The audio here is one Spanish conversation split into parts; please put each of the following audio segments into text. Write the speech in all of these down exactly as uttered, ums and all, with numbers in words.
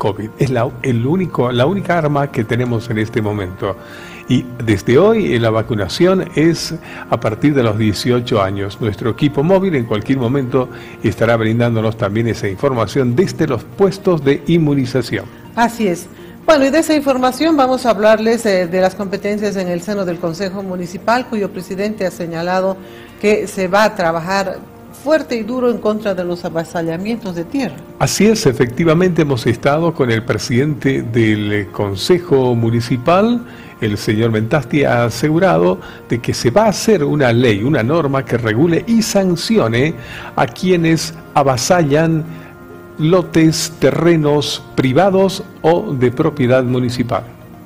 COVID. Es la, el único, la única arma que tenemos en este momento. Y desde hoy la vacunación es a partir de los dieciocho años. Nuestro equipo móvil en cualquier momento estará brindándonos también esa información desde los puestos de inmunización. Así es. Bueno, y de esa información vamos a hablarles eh, de las competencias en el seno del Consejo Municipal, cuyo presidente ha señalado que se va a trabajar fuerte y duro en contra de los avasallamientos de tierra. Así es, efectivamente hemos estado con el presidente del Consejo Municipal. El señor Mentasti ha asegurado de que se va a hacer una ley, una norma que regule y sancione a quienes avasallan lotes, terrenos privados o de propiedad municipal.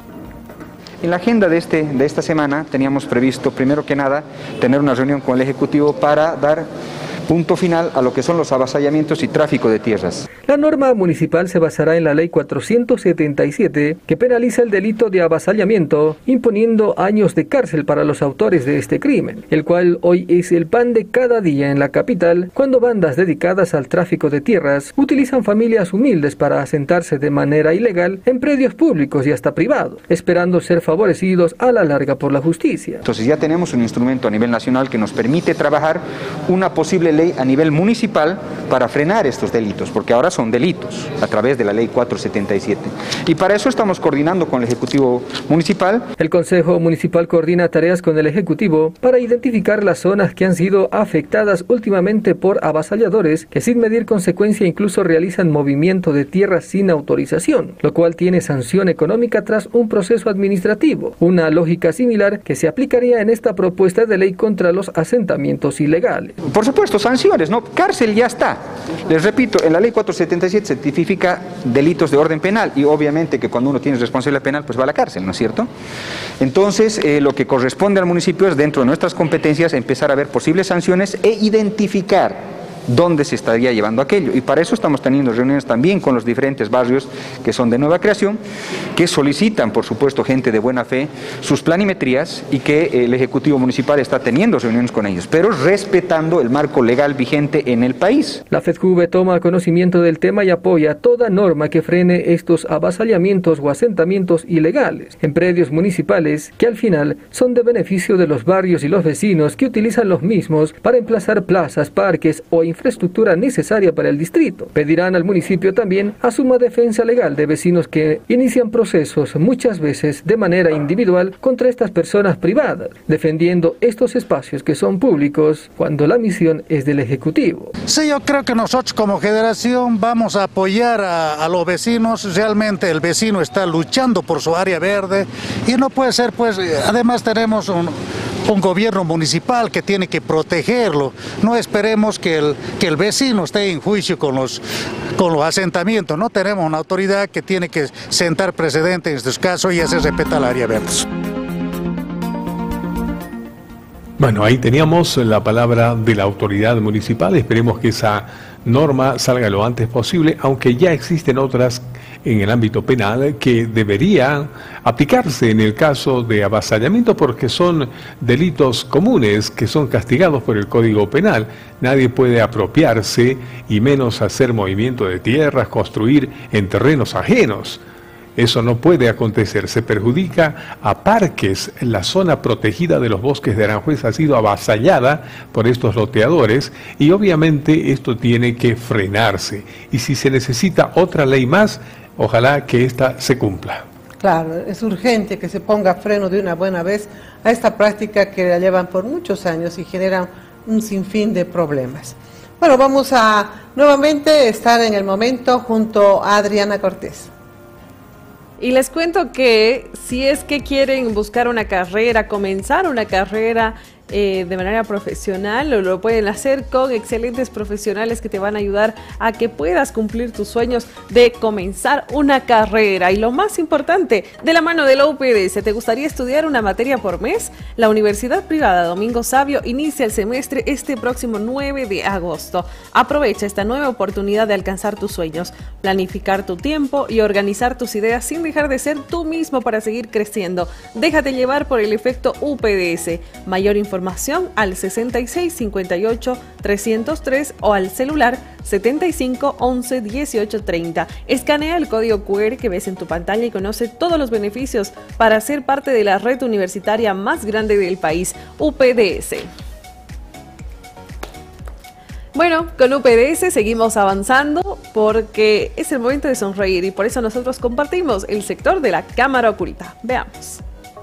En la agenda de, este, de esta semana teníamos previsto, primero que nada, tener una reunión con el Ejecutivo para dar punto final a lo que son los avasallamientos y tráfico de tierras. La norma municipal se basará en la ley cuatrocientos setenta y siete, que penaliza el delito de avasallamiento, imponiendo años de cárcel para los autores de este crimen, el cual hoy es el pan de cada día en la capital, cuando bandas dedicadas al tráfico de tierras utilizan familias humildes para asentarse de manera ilegal en predios públicos y hasta privados, esperando ser favorecidos a la larga por la justicia. Entonces ya tenemos un instrumento a nivel nacional que nos permite trabajar una posible ley a nivel municipal para frenar estos delitos, porque ahora son delitos a través de la ley cuatrocientos setenta y siete. Y para eso estamos coordinando con el Ejecutivo Municipal. El Consejo Municipal coordina tareas con el Ejecutivo para identificar las zonas que han sido afectadas últimamente por avasalladores que sin medir consecuencia incluso realizan movimiento de tierra sin autorización, lo cual tiene sanción económica tras un proceso administrativo, una lógica similar que se aplicaría en esta propuesta de ley contra los asentamientos ilegales. Por supuesto, sanciones, ¿no? Cárcel ya está. Les repito, en la ley cuatrocientos setenta y siete se tipifica delitos de orden penal y obviamente que cuando uno tiene responsabilidad penal pues va a la cárcel, ¿no es cierto? Entonces, eh, lo que corresponde al municipio es, dentro de nuestras competencias, empezar a ver posibles sanciones e identificar dónde se estaría llevando aquello. Y para eso estamos teniendo reuniones también con los diferentes barrios que son de nueva creación, que solicitan, por supuesto, gente de buena fe, sus planimetrías y que el Ejecutivo Municipal está teniendo reuniones con ellos, pero respetando el marco legal vigente en el país. La FEDJUVE toma conocimiento del tema y apoya toda norma que frene estos avasallamientos o asentamientos ilegales en predios municipales que al final son de beneficio de los barrios y los vecinos que utilizan los mismos para emplazar plazas, parques o infraestructura necesaria para el distrito. Pedirán al municipio también asuma defensa legal de vecinos que inician procesos muchas veces de manera individual contra estas personas privadas, defendiendo estos espacios que son públicos cuando la misión es del Ejecutivo. Sí, yo creo que nosotros como generación vamos a apoyar a, a los vecinos. Realmente el vecino está luchando por su área verde y no puede ser, pues, además tenemos un un gobierno municipal que tiene que protegerlo. No esperemos que el, que el vecino esté en juicio con los, con los asentamientos. No tenemos una autoridad que tiene que sentar precedente en estos casos y hacer respetar el área verde. Bueno, ahí teníamos la palabra de la autoridad municipal. Esperemos que esa norma salga lo antes posible, aunque ya existen otras en el ámbito penal que debería aplicarse en el caso de avasallamiento, porque son delitos comunes que son castigados por el Código Penal. Nadie puede apropiarse y menos hacer movimiento de tierras, construir en terrenos ajenos. Eso no puede acontecer, se perjudica a parques. La zona protegida de los bosques de Aranjuez ha sido avasallada por estos loteadores y obviamente esto tiene que frenarse. Y si se necesita otra ley más, ojalá que esta se cumpla. Claro, es urgente que se ponga freno de una buena vez a esta práctica que la llevan por muchos años y generan un sinfín de problemas. Bueno, vamos a nuevamente estar en el momento junto a Adriana Cortés. Y les cuento que si es que quieren buscar una carrera, comenzar una carrera eh, de manera profesional, lo, lo pueden hacer con excelentes profesionales que te van a ayudar a que puedas cumplir tus sueños de comenzar una carrera. Y lo más importante, de la mano de la U P D S, ¿te gustaría estudiar una materia por mes? La Universidad Privada Domingo Savio inicia el semestre este próximo nueve de agosto. Aprovecha esta nueva oportunidad de alcanzar tus sueños, planificar tu tiempo y organizar tus ideas sin dejar de ser tú mismo para seguir creciendo. Déjate llevar por el efecto U P D S. Mayor información información al sesenta y seis cincuenta y ocho trescientos tres o al celular setenta y cinco once dieciocho treinta. Escanea el código cu erre que ves en tu pantalla y conoce todos los beneficios para ser parte de la red universitaria más grande del país, U P D S. Bueno, con U P D S seguimos avanzando porque es el momento de sonreír y por eso nosotros compartimos el sector de la cámara oculta. Veamos.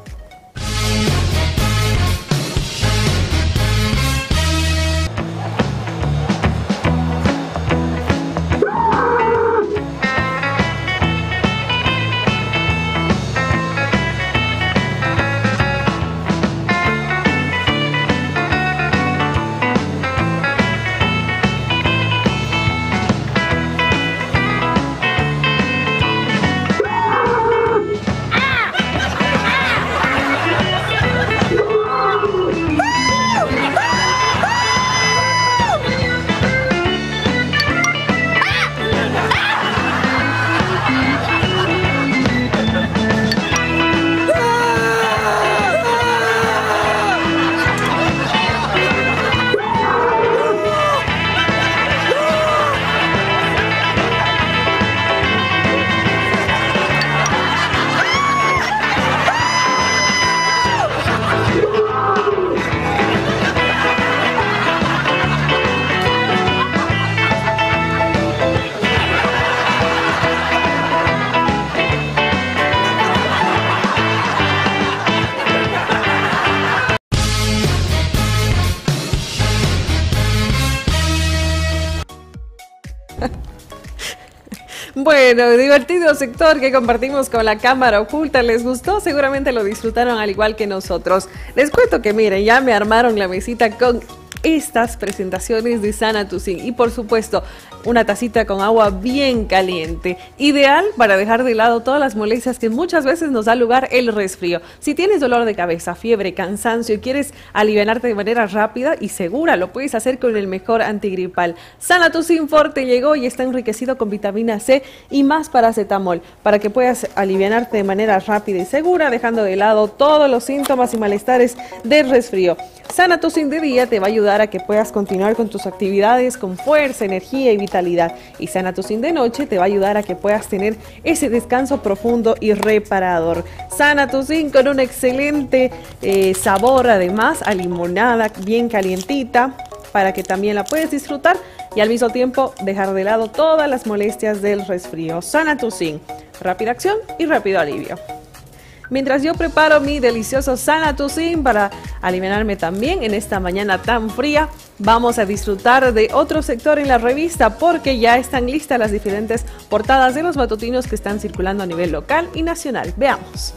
Bueno, divertido sector que compartimos con la cámara oculta. ¿Les gustó? Seguramente lo disfrutaron al igual que nosotros. Les cuento que miren, ya me armaron la mesita con estas presentaciones de Sanatoussin y por supuesto una tacita con agua bien caliente, ideal para dejar de lado todas las molestias que muchas veces nos da lugar el resfrío. Si tienes dolor de cabeza, fiebre, cansancio y quieres alivianarte de manera rápida y segura, lo puedes hacer con el mejor antigripal. Sanatoussin Forte llegó y está enriquecido con vitamina ce y más paracetamol para que puedas alivianarte de manera rápida y segura, dejando de lado todos los síntomas y malestares del resfrío. Sanatoussin de día te va a ayudar a que puedas continuar con tus actividades con fuerza, energía y vitalidad. Y Sanatoussin de noche te va a ayudar a que puedas tener ese descanso profundo y reparador. Sanatoussin con un excelente eh, sabor, además a limonada bien calientita, para que también la puedas disfrutar y al mismo tiempo dejar de lado todas las molestias del resfrío. Sanatoussin, rápida acción y rápido alivio. Mientras yo preparo mi delicioso Sanatoussin para aliviarme también en esta mañana tan fría, vamos a disfrutar de otro sector en la revista porque ya están listas las diferentes portadas de los matutinos que están circulando a nivel local y nacional. Veamos.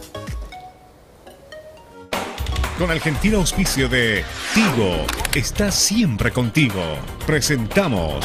Con el gentil auspicio de Tigo, está siempre contigo. Presentamos...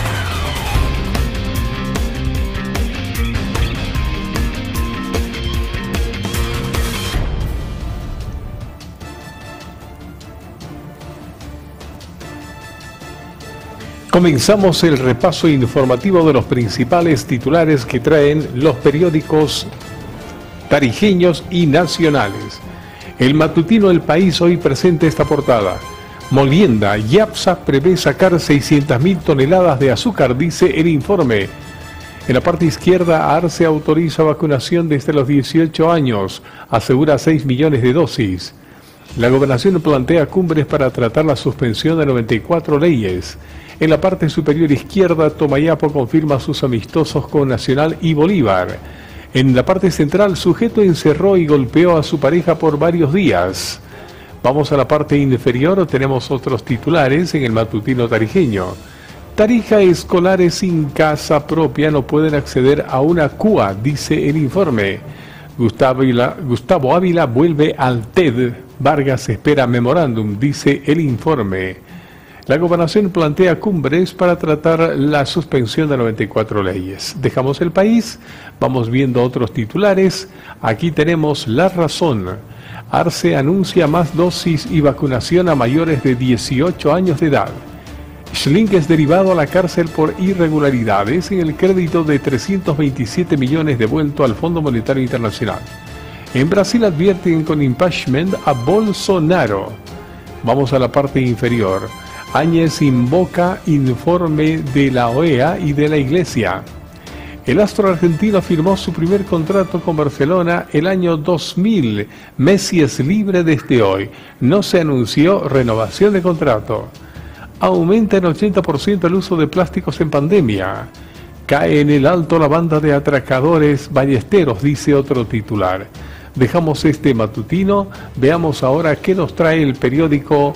Comenzamos el repaso informativo de los principales titulares que traen los periódicos tarijeños y nacionales. El matutino El País hoy presenta esta portada. Molienda, Yapsa prevé sacar seiscientas mil toneladas de azúcar, dice el informe. En la parte izquierda, Arce autoriza vacunación desde los dieciocho años, asegura seis millones de dosis. La gobernación plantea cumbres para tratar la suspensión de noventa y cuatro leyes. En la parte superior izquierda, Tomayapo confirma sus amistosos con Nacional y Bolívar. En la parte central, sujeto encerró y golpeó a su pareja por varios días. Vamos a la parte inferior, tenemos otros titulares en el matutino tarijeño. Tarija, escolares sin casa propia no pueden acceder a una C U A, dice el informe. Gustavo Ávila, Gustavo Ávila vuelve al T E D. Vargas espera memorándum, dice el informe. La gobernación plantea cumbres para tratar la suspensión de noventa y cuatro leyes. Dejamos el país, vamos viendo otros titulares. Aquí tenemos La Razón. Arce anuncia más dosis y vacunación a mayores de dieciocho años de edad. Schling es derivado a la cárcel por irregularidades en el crédito de trescientos veintisiete millones devuelto al Fondo Monetario Internacional. En Brasil advierten con impeachment a Bolsonaro. Vamos a la parte inferior. Áñez invoca informe de la O E A y de la Iglesia. El astro argentino firmó su primer contrato con Barcelona el año dos mil. Messi es libre desde hoy. No se anunció renovación de contrato. Aumenta en ochenta por ciento el uso de plásticos en pandemia. Cae en el alto la banda de atracadores ballesteros, dice otro titular. Dejamos este matutino. Veamos ahora qué nos trae el periódico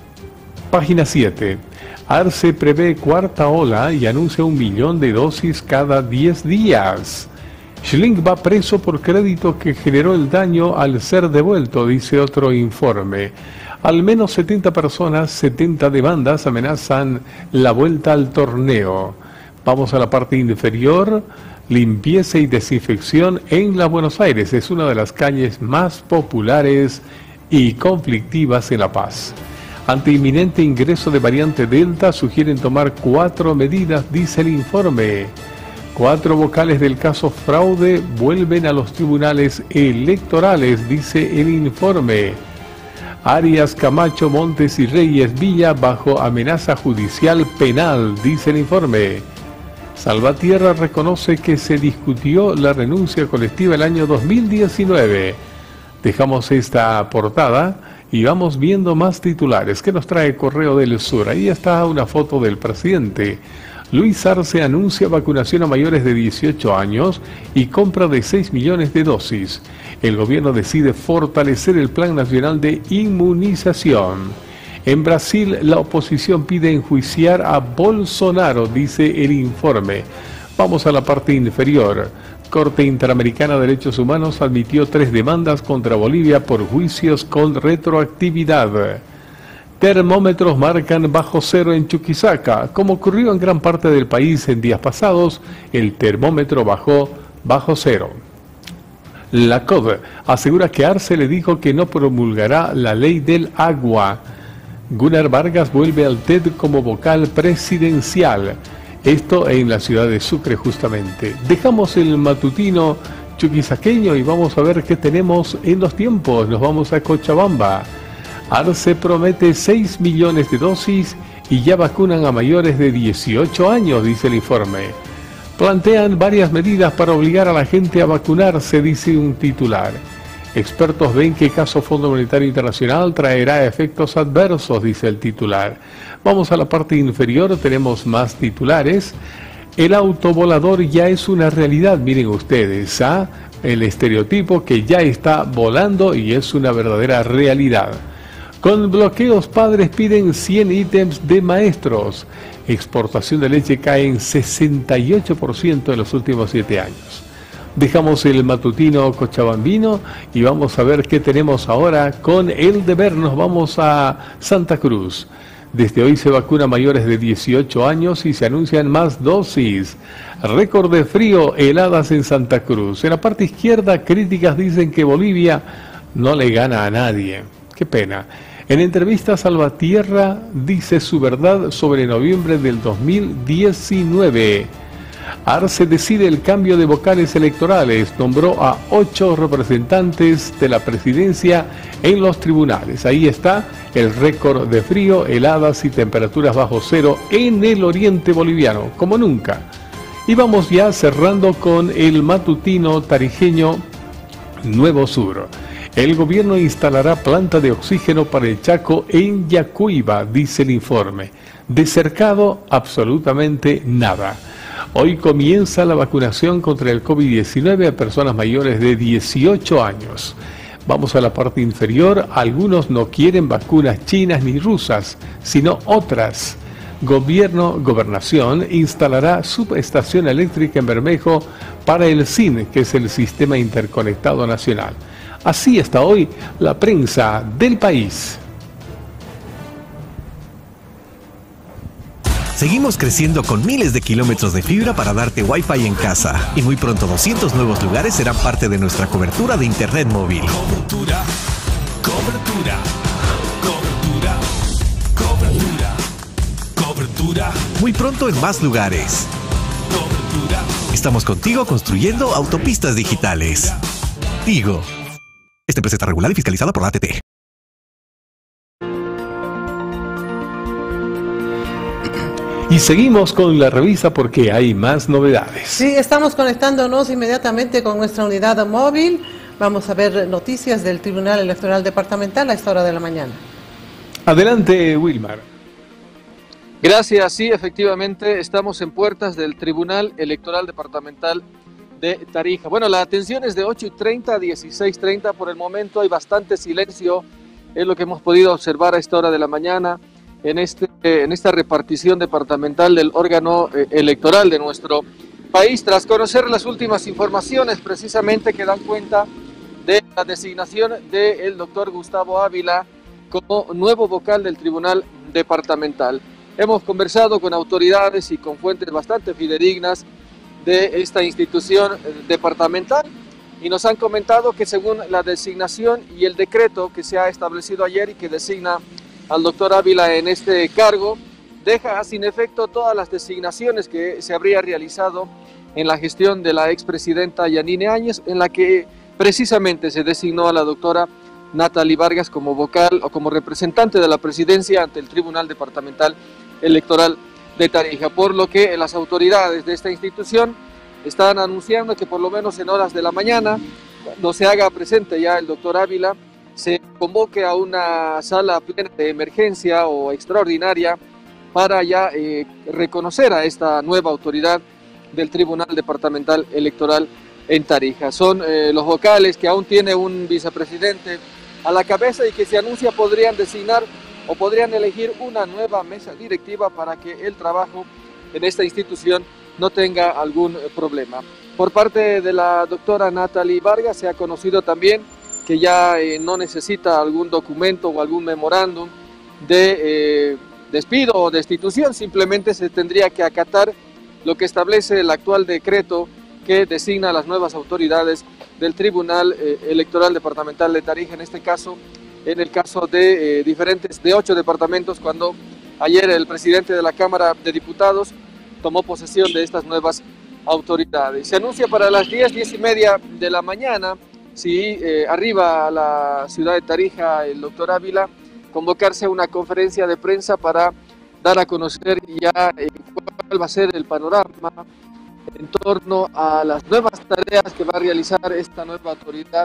Página siete. Arce prevé cuarta ola y anuncia un millón de dosis cada diez días. Schling va preso por crédito que generó el daño al ser devuelto, dice otro informe. Al menos setenta personas, setenta demandas amenazan la vuelta al torneo. Vamos a la parte inferior. Limpieza y desinfección en la Buenos Aires. Es una de las calles más populares y conflictivas en La Paz. Ante inminente ingreso de variante Delta, sugieren tomar cuatro medidas, dice el informe. Cuatro vocales del caso fraude vuelven a los tribunales electorales, dice el informe. Arias, Camacho, Montes y Reyes Villa bajo amenaza judicial penal, dice el informe. Salvatierra reconoce que se discutió la renuncia colectiva el año dos mil diecinueve. Dejamos esta portada y vamos viendo más titulares. ¿Qué nos trae Correo del Sur? Ahí está una foto del presidente. Luis Arce anuncia vacunación a mayores de dieciocho años y compra de seis millones de dosis. El gobierno decide fortalecer el Plan Nacional de Inmunización. En Brasil, la oposición pide enjuiciar a Bolsonaro, dice el informe. Vamos a la parte inferior. Corte Interamericana de Derechos Humanos admitió tres demandas contra Bolivia por juicios con retroactividad. Termómetros marcan bajo cero en Chuquisaca. Como ocurrió en gran parte del país en días pasados, el termómetro bajó bajo cero. La C O D asegura que Arce le dijo que no promulgará la ley del agua. Gunnar Vargas vuelve al T E D como vocal presidencial. Esto en la ciudad de Sucre justamente. Dejamos el matutino chuquisaqueño y vamos a ver qué tenemos en los tiempos. Nos vamos a Cochabamba. Arce promete seis millones de dosis y ya vacunan a mayores de dieciocho años, dice el informe. Plantean varias medidas para obligar a la gente a vacunarse, dice un titular. Expertos ven que caso Fondo Monetario Internacional traerá efectos adversos, dice el titular. Vamos a la parte inferior, tenemos más titulares. El auto volador ya es una realidad, miren ustedes, ¿ah? El estereotipo que ya está volando y es una verdadera realidad. Con bloqueos, padres piden cien ítems de maestros. Exportación de leche cae en sesenta y ocho por ciento en los últimos siete años. Dejamos el matutino cochabambino y vamos a ver qué tenemos ahora con el deber. Nos vamos a Santa Cruz. Desde hoy se vacuna a mayores de dieciocho años y se anuncian más dosis. Récord de frío, heladas en Santa Cruz. En la parte izquierda, críticas dicen que Bolivia no le gana a nadie. Qué pena. En entrevista, Salvatierra dice su verdad sobre noviembre del dos mil diecinueve. Arce decide el cambio de vocales electorales, nombró a ocho representantes de la presidencia en los tribunales. Ahí está el récord de frío, heladas y temperaturas bajo cero en el oriente boliviano, como nunca. Y vamos ya cerrando con el matutino tarijeño Nuevo Sur. El gobierno instalará planta de oxígeno para el Chaco en Yacuiba, dice el informe. De cercado, absolutamente nada. Hoy comienza la vacunación contra el COVID diecinueve a personas mayores de dieciocho años. Vamos a la parte inferior. Algunos no quieren vacunas chinas ni rusas, sino otras. Gobierno, gobernación, instalará subestación eléctrica en Bermejo para el S I N, que es el Sistema Interconectado Nacional. Así está hoy la prensa del país. Seguimos creciendo con miles de kilómetros de fibra para darte Wi-Fi en casa. Y muy pronto doscientos nuevos lugares serán parte de nuestra cobertura de Internet móvil. Cobertura, cobertura, cobertura, cobertura, cobertura. Muy pronto en más lugares. Cobertura. Estamos contigo construyendo autopistas digitales. Tigo. Esta empresa está regulada y fiscalizada por la A T T. Y seguimos con la revista porque hay más novedades. Sí, estamos conectándonos inmediatamente con nuestra unidad móvil. Vamos a ver noticias del Tribunal Electoral Departamental a esta hora de la mañana. Adelante, Wilmar. Gracias, sí, efectivamente, estamos en puertas del Tribunal Electoral Departamental de Tarija. Bueno, la atención es de ocho y treinta a dieciséis y treinta, por el momento hay bastante silencio, es lo que hemos podido observar a esta hora de la mañana. En, este, en esta repartición departamental del órgano eh, electoral de nuestro país, tras conocer las últimas informaciones precisamente que dan cuenta de la designación del doctor Gustavo Ávila como nuevo vocal del Tribunal Departamental. Hemos conversado con autoridades y con fuentes bastante fidedignas de esta institución departamental y nos han comentado que según la designación y el decreto que se ha establecido ayer y que designa al doctor Ávila en este cargo, deja sin efecto todas las designaciones que se habría realizado en la gestión de la expresidenta Yanine Áñez, en la que precisamente se designó a la doctora Natalie Vargas como vocal o como representante de la presidencia ante el Tribunal Departamental Electoral de Tarija, por lo que las autoridades de esta institución están anunciando que por lo menos en horas de la mañana, cuando se haga presente ya el doctor Ávila, se convoque a una sala plena de emergencia o extraordinaria para ya eh, reconocer a esta nueva autoridad del Tribunal Departamental Electoral en Tarija. Son eh, los vocales que aún tiene un vicepresidente a la cabeza y que se anuncia podrían designar o podrían elegir una nueva mesa directiva para que el trabajo en esta institución no tenga algún problema. Por parte de la doctora Natalie Vargas se ha conocido también que ya eh, no necesita algún documento o algún memorándum de eh, despido o destitución, simplemente se tendría que acatar lo que establece el actual decreto que designa a las nuevas autoridades del Tribunal eh, Electoral Departamental de Tarija, en este caso, en el caso de eh, diferentes, de ocho departamentos, cuando ayer el presidente de la Cámara de Diputados tomó posesión de estas nuevas autoridades. Se anuncia para las diez, diez y media de la mañana, si eh, arriba a la ciudad de Tarija el doctor Ávila, convocarse a una conferencia de prensa para dar a conocer ya eh, cuál va a ser el panorama en torno a las nuevas tareas que va a realizar esta nueva autoridad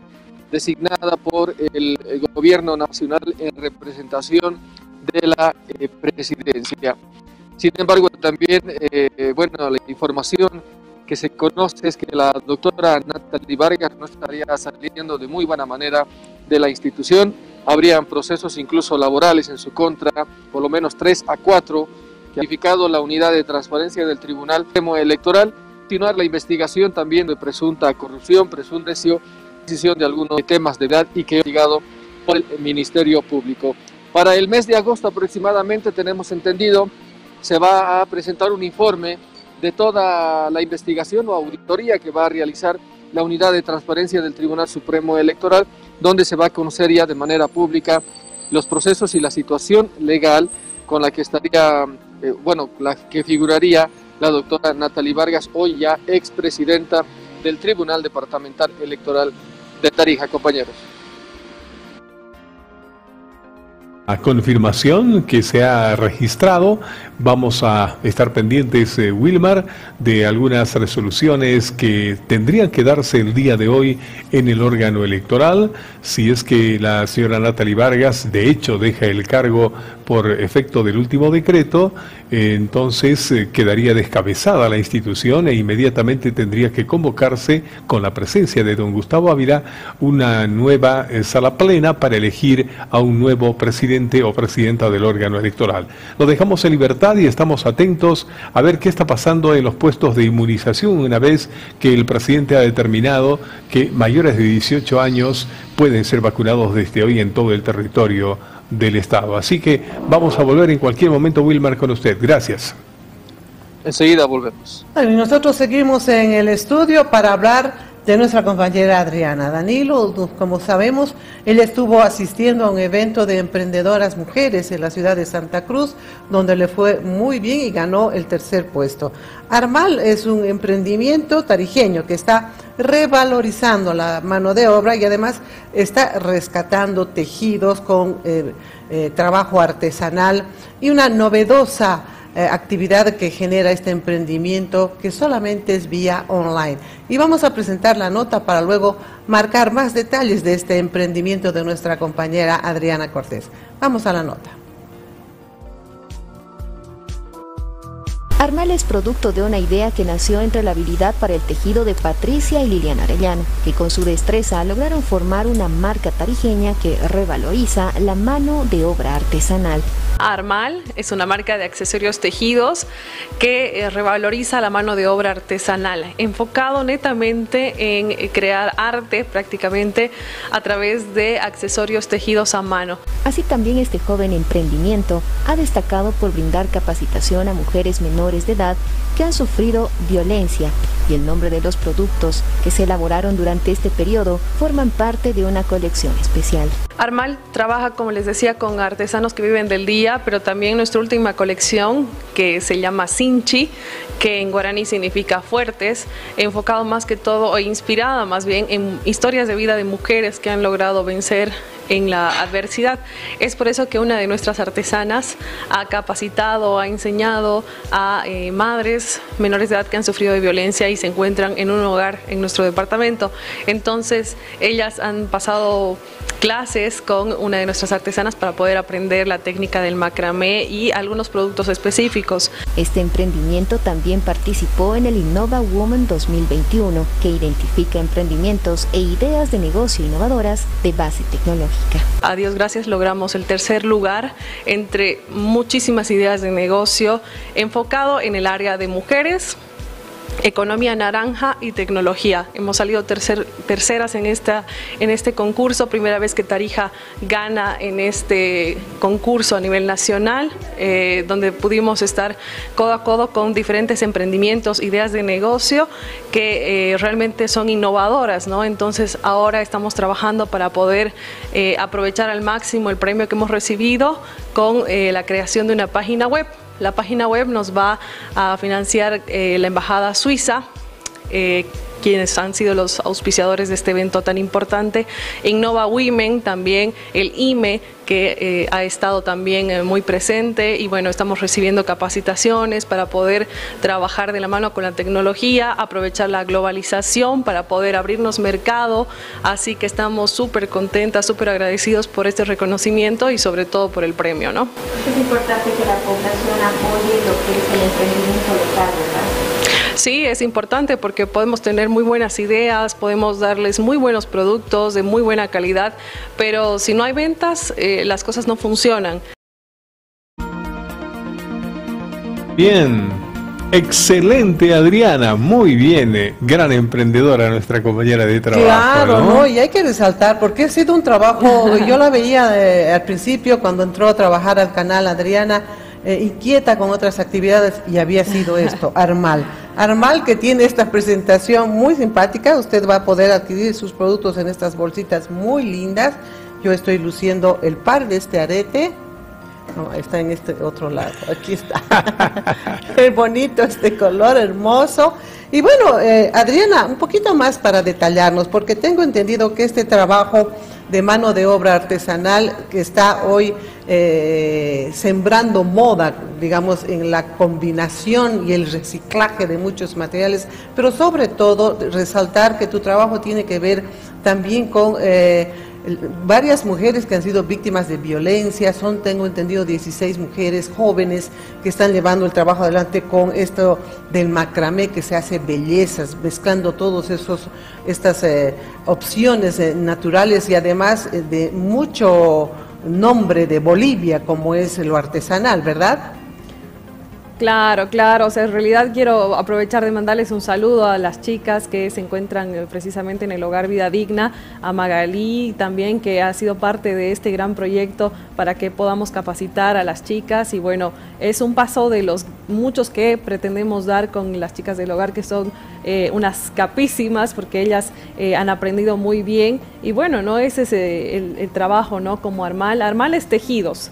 designada por el, el gobierno nacional en representación de la eh, presidencia. Sin embargo, también, eh, bueno, la información que se conoce es que la doctora Natalie Vargas no estaría saliendo de muy buena manera de la institución. Habrían procesos incluso laborales en su contra, por lo menos tres a cuatro, que ha calificado la unidad de transparencia del Tribunal Electoral, continuar la investigación también de presunta corrupción, presunta decisión de algunos temas de edad y que ha llegado por el Ministerio Público. Para el mes de agosto aproximadamente, tenemos entendido, se va a presentar un informe de toda la investigación o auditoría que va a realizar la unidad de transparencia del Tribunal Supremo Electoral, donde se va a conocer ya de manera pública los procesos y la situación legal con la que estaría, eh, bueno, la que figuraría la doctora Natalie Vargas, hoy ya expresidenta del Tribunal Departamental Electoral de Tarija, compañeros. A confirmación que se ha registrado, vamos a estar pendientes, eh, Wilmar, de algunas resoluciones que tendrían que darse el día de hoy en el órgano electoral, si es que la señora Natalie Vargas de hecho deja el cargo por efecto del último decreto, eh, entonces eh, quedaría descabezada la institución e inmediatamente tendría que convocarse, con la presencia de don Gustavo Ávila, una nueva eh, sala plena para elegir a un nuevo presidente o presidenta del órgano electoral. Lo dejamos en libertad y estamos atentos a ver qué está pasando en los puestos de inmunización una vez que el presidente ha determinado que mayores de dieciocho años pueden ser vacunados desde hoy en todo el territorio del estado. Así que vamos a volver en cualquier momento, Wilmar, con usted. Gracias. Enseguida volvemos. Bueno, y nosotros seguimos en el estudio para hablar de nuestra compañera Adriana. Danilo, como sabemos, ella estuvo asistiendo a un evento de emprendedoras mujeres en la ciudad de Santa Cruz, donde le fue muy bien y ganó el tercer puesto. Armal es un emprendimiento tarijeño que está revalorizando la mano de obra y además está rescatando tejidos con eh, eh, trabajo artesanal y una novedosa eh, actividad que genera este emprendimiento, que solamente es vía online. Y vamos a presentar la nota para luego marcar más detalles de este emprendimiento de nuestra compañera Adriana Cortés. Vamos a la nota. Armal es producto de una idea que nació entre la habilidad para el tejido de Patricia y Liliana Arellano, que con su destreza lograron formar una marca tarijeña que revaloriza la mano de obra artesanal. Armal es una marca de accesorios tejidos que eh, revaloriza la mano de obra artesanal, enfocado netamente en eh, crear arte prácticamente a través de accesorios tejidos a mano. Así también este joven emprendimiento ha destacado por brindar capacitación a mujeres menores de edad que han sufrido violencia, y el nombre de los productos que se elaboraron durante este periodo forman parte de una colección especial. Armal trabaja, como les decía, con artesanos que viven del día, pero también nuestra última colección, que se llama Sinchi, que en guaraní significa fuertes, enfocado más que todo, o inspirada más bien en historias de vida de mujeres que han logrado vencer en la adversidad. Es por eso que una de nuestras artesanas ha capacitado, ha enseñado a eh, madres menores de edad que han sufrido de violencia y se encuentran en un hogar en nuestro departamento. Entonces ellas han pasado clases con una de nuestras artesanas para poder aprender la técnica del macramé y algunos productos específicos. Este emprendimiento también participó en el Innova Woman dos mil veintiuno, que identifica emprendimientos e ideas de negocio innovadoras de base tecnológica. A Dios gracias logramos el tercer lugar entre muchísimas ideas de negocio enfocado en el área de mujeres, economía naranja y tecnología. Hemos salido tercer, terceras en, esta, en este concurso, primera vez que Tarija gana en este concurso a nivel nacional, eh, donde pudimos estar codo a codo con diferentes emprendimientos, ideas de negocio que eh, realmente son innovadoras, ¿no? Entonces ahora estamos trabajando para poder eh, aprovechar al máximo el premio que hemos recibido con eh, la creación de una página web. La página web nos va a financiar eh, la Embajada Suiza, eh, quienes han sido los auspiciadores de este evento tan importante. Innova Women también, el I M E, que eh, ha estado también eh, muy presente, y bueno, estamos recibiendo capacitaciones para poder trabajar de la mano con la tecnología, aprovechar la globalización para poder abrirnos mercado, así que estamos súper contentas, súper agradecidos por este reconocimiento y sobre todo por el premio, ¿no? Es importante que la población apoye lo que es el emprendimiento local, ¿verdad? Sí, es importante porque podemos tener muy buenas ideas, podemos darles muy buenos productos de muy buena calidad, pero si no hay ventas, eh, las cosas no funcionan. Bien, excelente Adriana, muy bien, eh, gran emprendedora nuestra compañera de trabajo. Claro, ¿no? ¿no? Y hay que resaltar porque ha sido un trabajo, yo la veía eh, al principio cuando entró a trabajar al canal Adriana, Eh, inquieta con otras actividades, y había sido esto, Armal. Armal, que tiene esta presentación muy simpática, usted va a poder adquirir sus productos en estas bolsitas muy lindas. Yo estoy luciendo el par de este arete, no, está en este otro lado, aquí está, es bonito este color, hermoso. Y bueno, eh, Adriana, un poquito más para detallarnos, porque tengo entendido que este trabajo de mano de obra artesanal que está hoy eh, sembrando moda, digamos, en la combinación y el reciclaje de muchos materiales, pero sobre todo resaltar que tu trabajo tiene que ver también con eh, varias mujeres que han sido víctimas de violencia. Son, tengo entendido, dieciséis mujeres jóvenes que están llevando el trabajo adelante con esto del macramé, que se hace bellezas, mezclando todos esos estas eh, opciones eh, naturales, y además eh, de mucho nombre de Bolivia, como es lo artesanal, ¿verdad? Claro, claro, o sea, en realidad quiero aprovechar de mandarles un saludo a las chicas que se encuentran eh, precisamente en el Hogar Vida Digna, a Magalí también, que ha sido parte de este gran proyecto para que podamos capacitar a las chicas, y bueno, es un paso de los muchos que pretendemos dar con las chicas del hogar, que son eh, unas capísimas, porque ellas eh, han aprendido muy bien, y bueno, no ese es el, el trabajo, ¿no? Como Armal, Armal es tejidos.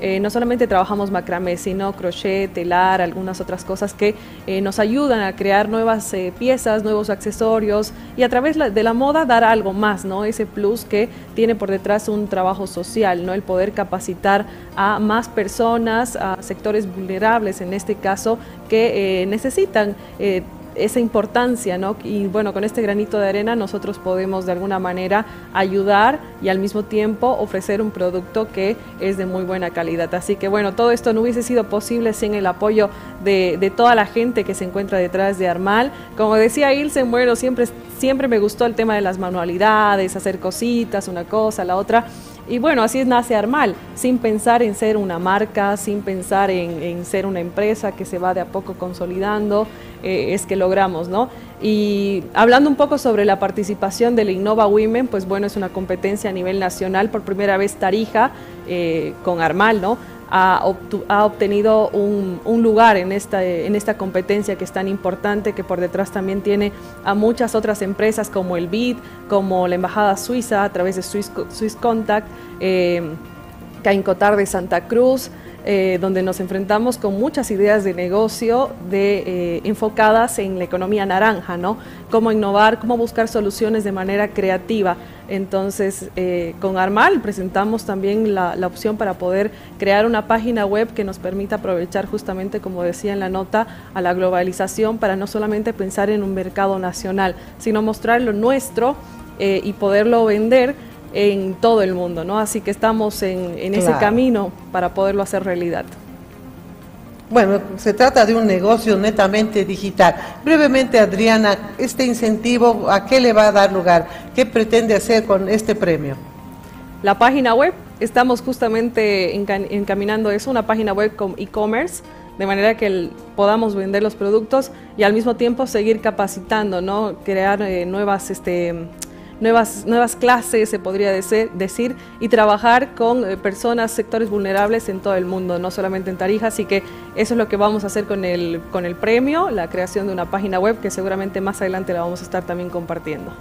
eh, no solamente trabajamos macramé, sino crochet, telar, algunas otras cosas que eh, nos ayudan a crear nuevas eh, piezas, nuevos accesorios y a través de la moda dar algo más, ¿no? Ese plus que tiene por detrás un trabajo social, ¿no? El poder capacitar a más personas, a sectores vulnerables en este caso, que eh, necesitan eh, esa importancia, ¿no? Y bueno, con este granito de arena nosotros podemos de alguna manera ayudar y al mismo tiempo ofrecer un producto que es de muy buena calidad. Así que bueno, todo esto no hubiese sido posible sin el apoyo de, de toda la gente que se encuentra detrás de Armal. Como decía Ilse, bueno, siempre, siempre me gustó el tema de las manualidades, hacer cositas, una cosa, la otra. Y bueno, así nace Armal, sin pensar en ser una marca, sin pensar en, en ser una empresa que se va de a poco consolidando, eh, es que logramos, ¿no? Y hablando un poco sobre la participación de la Innova Women, pues bueno, es una competencia a nivel nacional, por primera vez Tarija, eh, con Armal, ¿no? Ha, ha obtenido un, un lugar en esta, en esta competencia que es tan importante, que por detrás también tiene a muchas otras empresas como el B I D, como la Embajada Suiza a través de Swiss, Swiss Contact, eh, Caincotar de Santa Cruz, eh, donde nos enfrentamos con muchas ideas de negocio de, eh, enfocadas en la economía naranja, ¿no? Cómo innovar, cómo buscar soluciones de manera creativa. Entonces, eh, con Armal presentamos también la, la opción para poder crear una página web que nos permita aprovechar justamente, como decía en la nota, a la globalización para no solamente pensar en un mercado nacional, sino mostrar lo nuestro eh, y poderlo vender en todo el mundo, ¿no? Así que estamos en, en ese Claro. camino para poderlo hacer realidad. Bueno, se trata de un negocio netamente digital. Brevemente, Adriana, este incentivo, ¿a qué le va a dar lugar? ¿Qué pretende hacer con este premio? La página web, estamos justamente enca- encaminando eso, una página web con e-commerce, de manera que el- podamos vender los productos y al mismo tiempo seguir capacitando, ¿no? Crear eh, nuevas, este, nuevas, nuevas clases, se podría decir, decir y trabajar con eh, personas, sectores vulnerables en todo el mundo, no solamente en Tarija. Así que eso es lo que vamos a hacer con el, con el premio, la creación de una página web que seguramente más adelante la vamos a estar también compartiendo.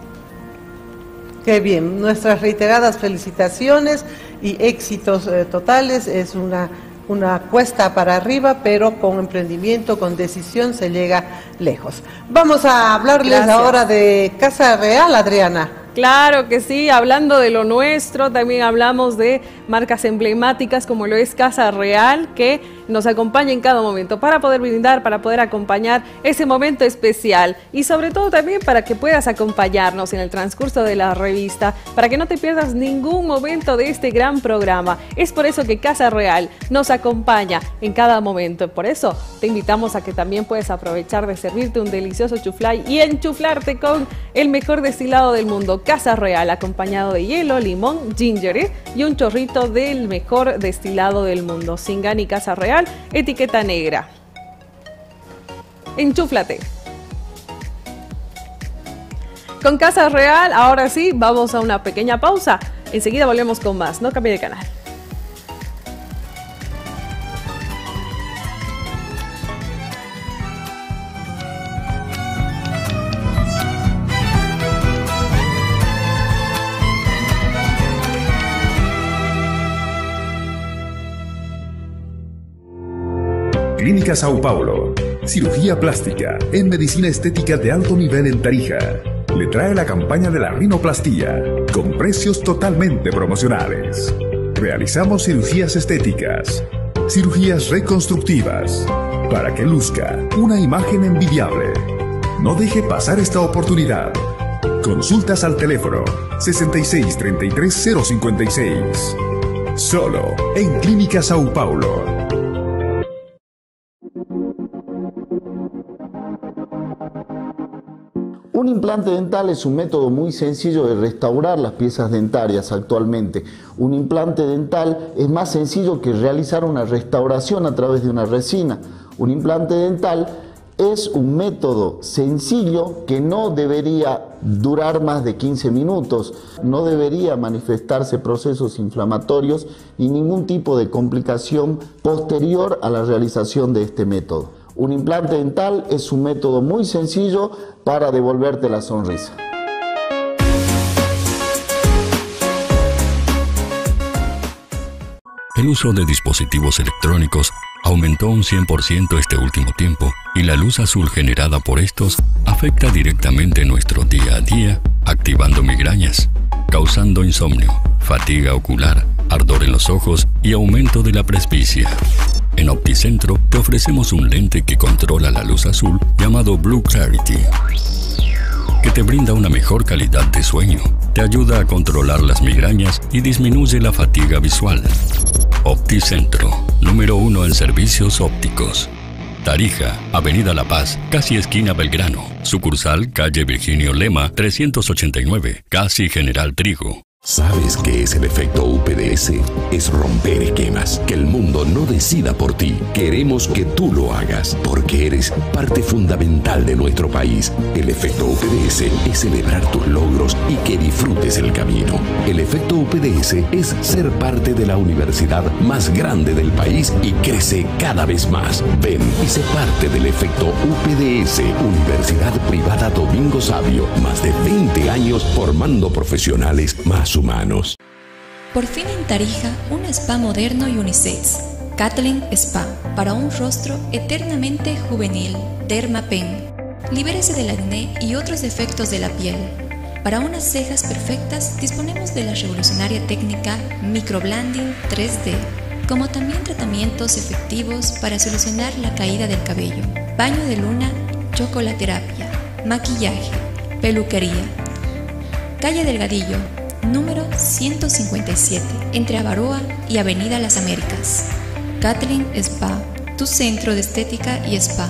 Qué bien, nuestras reiteradas felicitaciones y éxitos eh, totales. Es una, una cuesta para arriba, pero con emprendimiento, con decisión se llega lejos. Vamos a hablarles Gracias. ahora de Casa Real, Adriana. Claro que sí, hablando de lo nuestro, también hablamos de marcas emblemáticas como lo es Casa Real, que nos acompaña en cada momento para poder brindar, para poder acompañar ese momento especial y sobre todo también para que puedas acompañarnos en el transcurso de la revista, para que no te pierdas ningún momento de este gran programa. Es por eso que Casa Real nos acompaña en cada momento. Por eso te invitamos a que también puedes aprovechar de servirte un delicioso chuflay y enchuflarte con el mejor destilado del mundo, Casa Real, acompañado de hielo, limón, ginger ale y un chorrito del mejor destilado del mundo. Singani Casa Real, etiqueta negra. Enchúflate. Con Casa Real, ahora sí, vamos a una pequeña pausa. Enseguida volvemos con más. No cambie de canal. Clínica Sao Paulo. Cirugía plástica en medicina estética de alto nivel en Tarija. Le trae la campaña de la rinoplastía con precios totalmente promocionales. Realizamos cirugías estéticas, cirugías reconstructivas, para que luzca una imagen envidiable. No deje pasar esta oportunidad. Consultas al teléfono sesenta y seis treinta y tres cero cincuenta y seis. Solo en Clínica Sao Paulo. Un implante dental es un método muy sencillo de restaurar las piezas dentarias actualmente. Un implante dental es más sencillo que realizar una restauración a través de una resina. Un implante dental es un método sencillo que no debería durar más de quince minutos, no debería manifestarse procesos inflamatorios ni ningún tipo de complicación posterior a la realización de este método. Un implante dental es un método muy sencillo para devolverte la sonrisa. El uso de dispositivos electrónicos aumentó un cien por ciento este último tiempo y la luz azul generada por estos afecta directamente nuestro día a día, activando migrañas, causando insomnio, fatiga ocular, ardor en los ojos y aumento de la presbicia. En Opticentro te ofrecemos un lente que controla la luz azul llamado Blue Clarity, que te brinda una mejor calidad de sueño, te ayuda a controlar las migrañas y disminuye la fatiga visual. Opticentro, número uno en servicios ópticos. Tarija, Avenida La Paz, casi esquina Belgrano. Sucursal, calle Virginio Lema, trescientos ochenta y nueve, casi General Trigo. ¿Sabes qué es el efecto U P D S? Es romper esquemas, que el mundo no decida por ti. Queremos que tú lo hagas, porque eres parte fundamental de nuestro país. El efecto U P D S es celebrar tus logros y que disfrutes el camino. El efecto U P D S es ser parte de la universidad más grande del país y crece cada vez más. Ven y sé parte del efecto U P D S, Universidad Privada Domingo Sabio. Más de veinte años formando profesionales más humanos. Por fin en Tarija, un spa moderno y unisex. Kathleen Spa, para un rostro eternamente juvenil. Dermapen. Libérese del acné y otros defectos de la piel. Para unas cejas perfectas, disponemos de la revolucionaria técnica Microblending tres D, como también tratamientos efectivos para solucionar la caída del cabello. Baño de luna, chocolaterapia, maquillaje, peluquería. Calle Delgadillo, número ciento cincuenta y siete, entre Avaroa y Avenida Las Américas. Kathleen Spa, tu centro de estética y spa.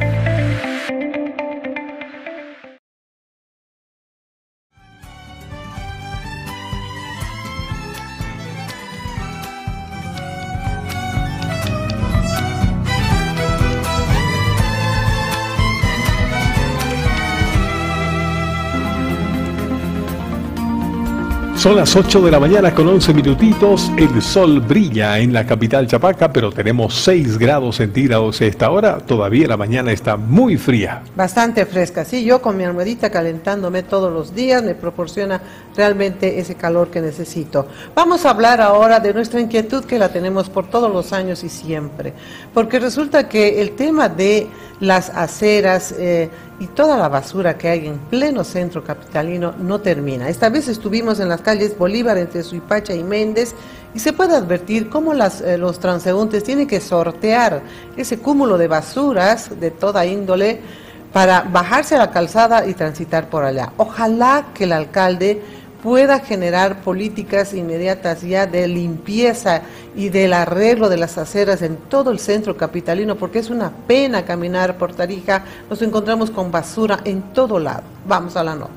Son las ocho de la mañana con once minutitos, el sol brilla en la capital Chapaca, pero tenemos seis grados centígrados a esta hora, todavía la mañana está muy fría. Bastante fresca, sí, yo con mi almohadita calentándome todos los días me proporciona realmente ese calor que necesito. Vamos a hablar ahora de nuestra inquietud que la tenemos por todos los años y siempre, porque resulta que el tema de las aceras eh, y toda la basura que hay en pleno centro capitalino no termina. Esta vez estuvimos en las calles Bolívar entre Suipacha y Méndez y se puede advertir cómo las, eh, los transeúntes tienen que sortear ese cúmulo de basuras de toda índole para bajarse a la calzada y transitar por allá. Ojalá que el alcalde pueda generar políticas inmediatas ya de limpieza y del arreglo de las aceras en todo el centro capitalino, porque es una pena caminar por Tarija, nos encontramos con basura en todo lado. Vamos a la nota.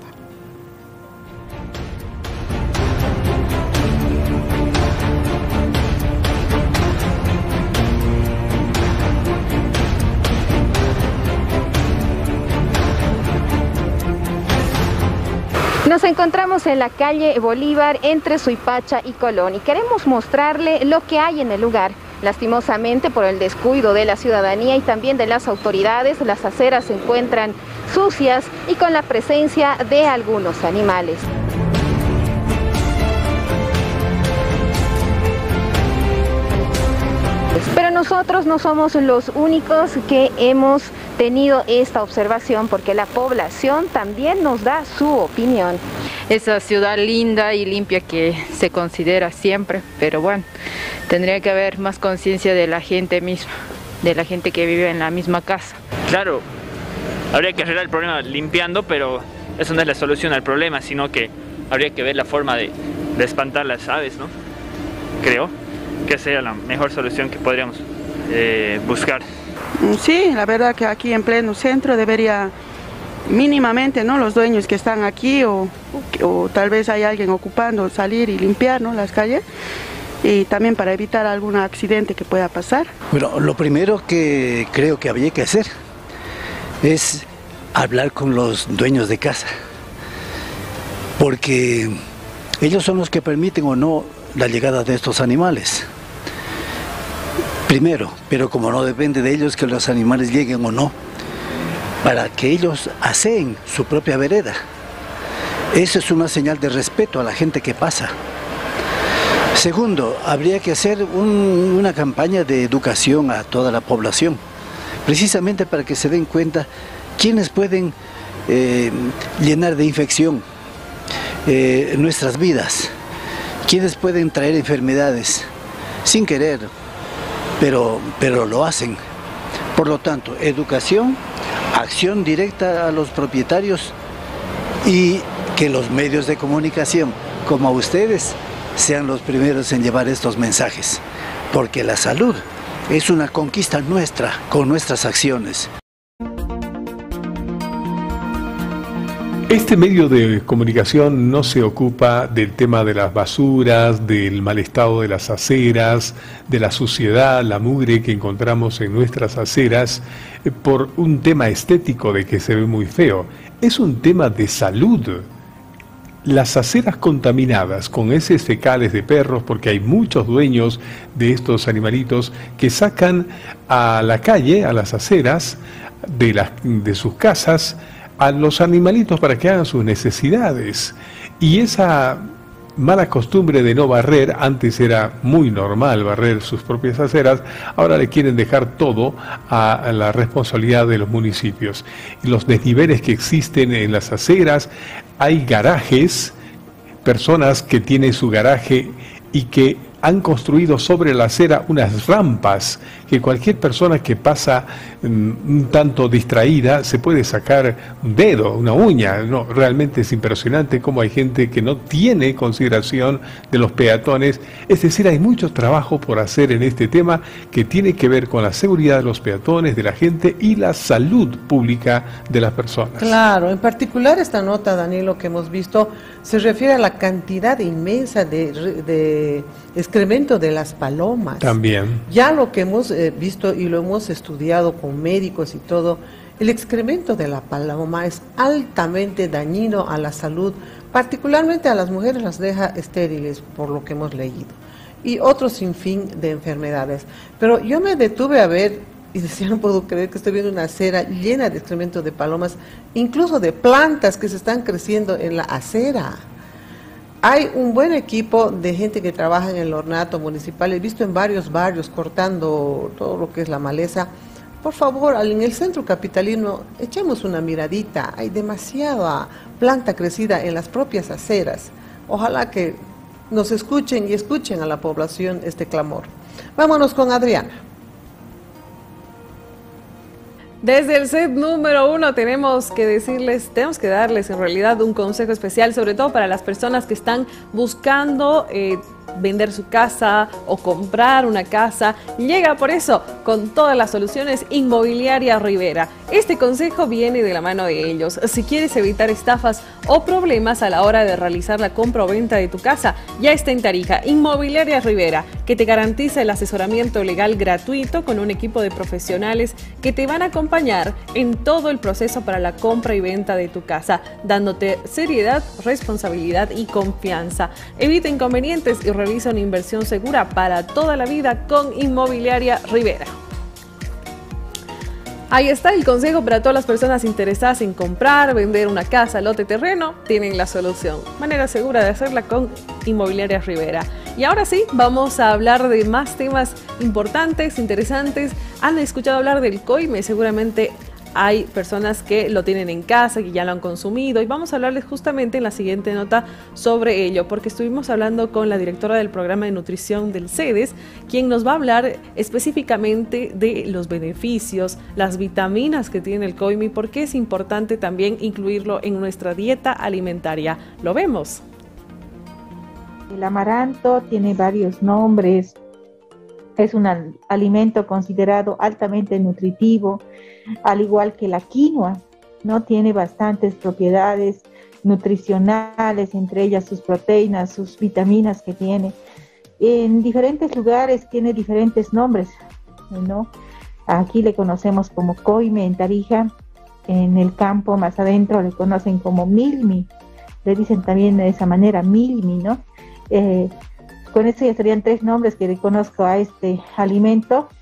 Nos encontramos en la calle Bolívar entre Suipacha y Colón y queremos mostrarle lo que hay en el lugar. Lastimosamente, por el descuido de la ciudadanía y también de las autoridades, las aceras se encuentran sucias y con la presencia de algunos animales. Pero nosotros no somos los únicos que hemos tenido esta observación, porque la población también nos da su opinión. Esa ciudad linda y limpia que se considera siempre, pero bueno, tendría que haber más conciencia de la gente misma, de la gente que vive en la misma casa. Claro, habría que arreglar el problema limpiando, pero eso no es la solución al problema, sino que habría que ver la forma de, de espantar las aves, ¿no? Creo que sería la mejor solución que podríamos eh, buscar. Sí, la verdad que aquí en pleno centro debería mínimamente, ¿no?, los dueños que están aquí o, o tal vez hay alguien ocupando salir y limpiar, ¿no?, las calles, y también para evitar algún accidente que pueda pasar. Bueno, lo primero que creo que habría que hacer es hablar con los dueños de casa, porque ellos son los que permiten o no la llegada de estos animales. Primero, pero como no depende de ellos que los animales lleguen o no, para que ellos aseen su propia vereda. Eso es una señal de respeto a la gente que pasa. Segundo, habría que hacer un, una campaña de educación a toda la población, precisamente para que se den cuenta quiénes pueden eh, llenar de infección eh, nuestras vidas, quiénes pueden traer enfermedades sin querer, pero, pero lo hacen. Por lo tanto, educación, acción directa a los propietarios y que los medios de comunicación, como ustedes, sean los primeros en llevar estos mensajes, porque la salud es una conquista nuestra con nuestras acciones. Este medio de comunicación no se ocupa del tema de las basuras, del mal estado de las aceras, de la suciedad, la mugre que encontramos en nuestras aceras, eh, por un tema estético de que se ve muy feo. Es un tema de salud. Las aceras contaminadas con heces fecales de perros, porque hay muchos dueños de estos animalitos que sacan a la calle, a las aceras de, las, de sus casas, a los animalitos para que hagan sus necesidades. Y esa mala costumbre de no barrer, antes era muy normal barrer sus propias aceras, ahora le quieren dejar todo a, a la responsabilidad de los municipios. Y los desniveles que existen en las aceras, hay garajes, personas que tienen su garaje y que han construido sobre la acera unas rampas que cualquier persona que pasa um, un tanto distraída se puede sacar un dedo, una uña. No, realmente es impresionante cómo hay gente que no tiene consideración de los peatones. Es decir, hay mucho trabajo por hacer en este tema que tiene que ver con la seguridad de los peatones, de la gente y la salud pública de las personas. Claro, en particular esta nota, Danilo, que hemos visto, se refiere a la cantidad inmensa de, de excremento de las palomas. También. Ya lo que hemos eh, visto y lo hemos estudiado con médicos y todo, el excremento de la paloma es altamente dañino a la salud, particularmente a las mujeres las deja estériles, por lo que hemos leído, y otro sinfín de enfermedades. Pero yo me detuve a ver y decía, no puedo creer que estoy viendo una acera llena de excremento de palomas, incluso de plantas que se están creciendo en la acera. Hay un buen equipo de gente que trabaja en el ornato municipal, he visto en varios barrios cortando todo lo que es la maleza. Por favor, en el centro capitalino, echemos una miradita, hay demasiada planta crecida en las propias aceras. Ojalá que nos escuchen y escuchen a la población este clamor. Vámonos con Adriana. Desde el set número uno tenemos que decirles, tenemos que darles en realidad un consejo especial, sobre todo para las personas que están buscando eh, vender su casa o comprar una casa. Llega por eso con todas las soluciones Inmobiliaria Rivera. Este consejo viene de la mano de ellos. Si quieres evitar estafas o problemas a la hora de realizar la compra o venta de tu casa, ya está en Tarija Inmobiliaria Rivera, que te garantiza el asesoramiento legal gratuito con un equipo de profesionales que te van a acompañar en todo el proceso para la compra y venta de tu casa, dándote seriedad, responsabilidad y confianza. Evita inconvenientes y realiza una inversión segura para toda la vida con Inmobiliaria Rivera. Ahí está el consejo para todas las personas interesadas en comprar, vender una casa, lote, terreno. Tienen la solución. Manera segura de hacerla con Inmobiliaria Rivera. Y ahora sí, vamos a hablar de más temas importantes, interesantes. Han escuchado hablar del coime, seguramente hay personas que lo tienen en casa, que ya lo han consumido, y vamos a hablarles justamente en la siguiente nota sobre ello, porque estuvimos hablando con la directora del programa de nutrición del CEDES, quien nos va a hablar específicamente de los beneficios, las vitaminas que tiene el coime y por qué es importante también incluirlo en nuestra dieta alimentaria. Lo vemos. El amaranto tiene varios nombres. Es un alimento considerado altamente nutritivo, al igual que la quinoa, ¿no? Tiene bastantes propiedades nutricionales, entre ellas sus proteínas, sus vitaminas que tiene. En diferentes lugares tiene diferentes nombres, ¿no? Aquí le conocemos como coime en Tarija, en el campo más adentro le conocen como milmi, le dicen también de esa manera milmi, ¿no? Eh, Con esto ya serían tres nombres que le conozco a este alimento,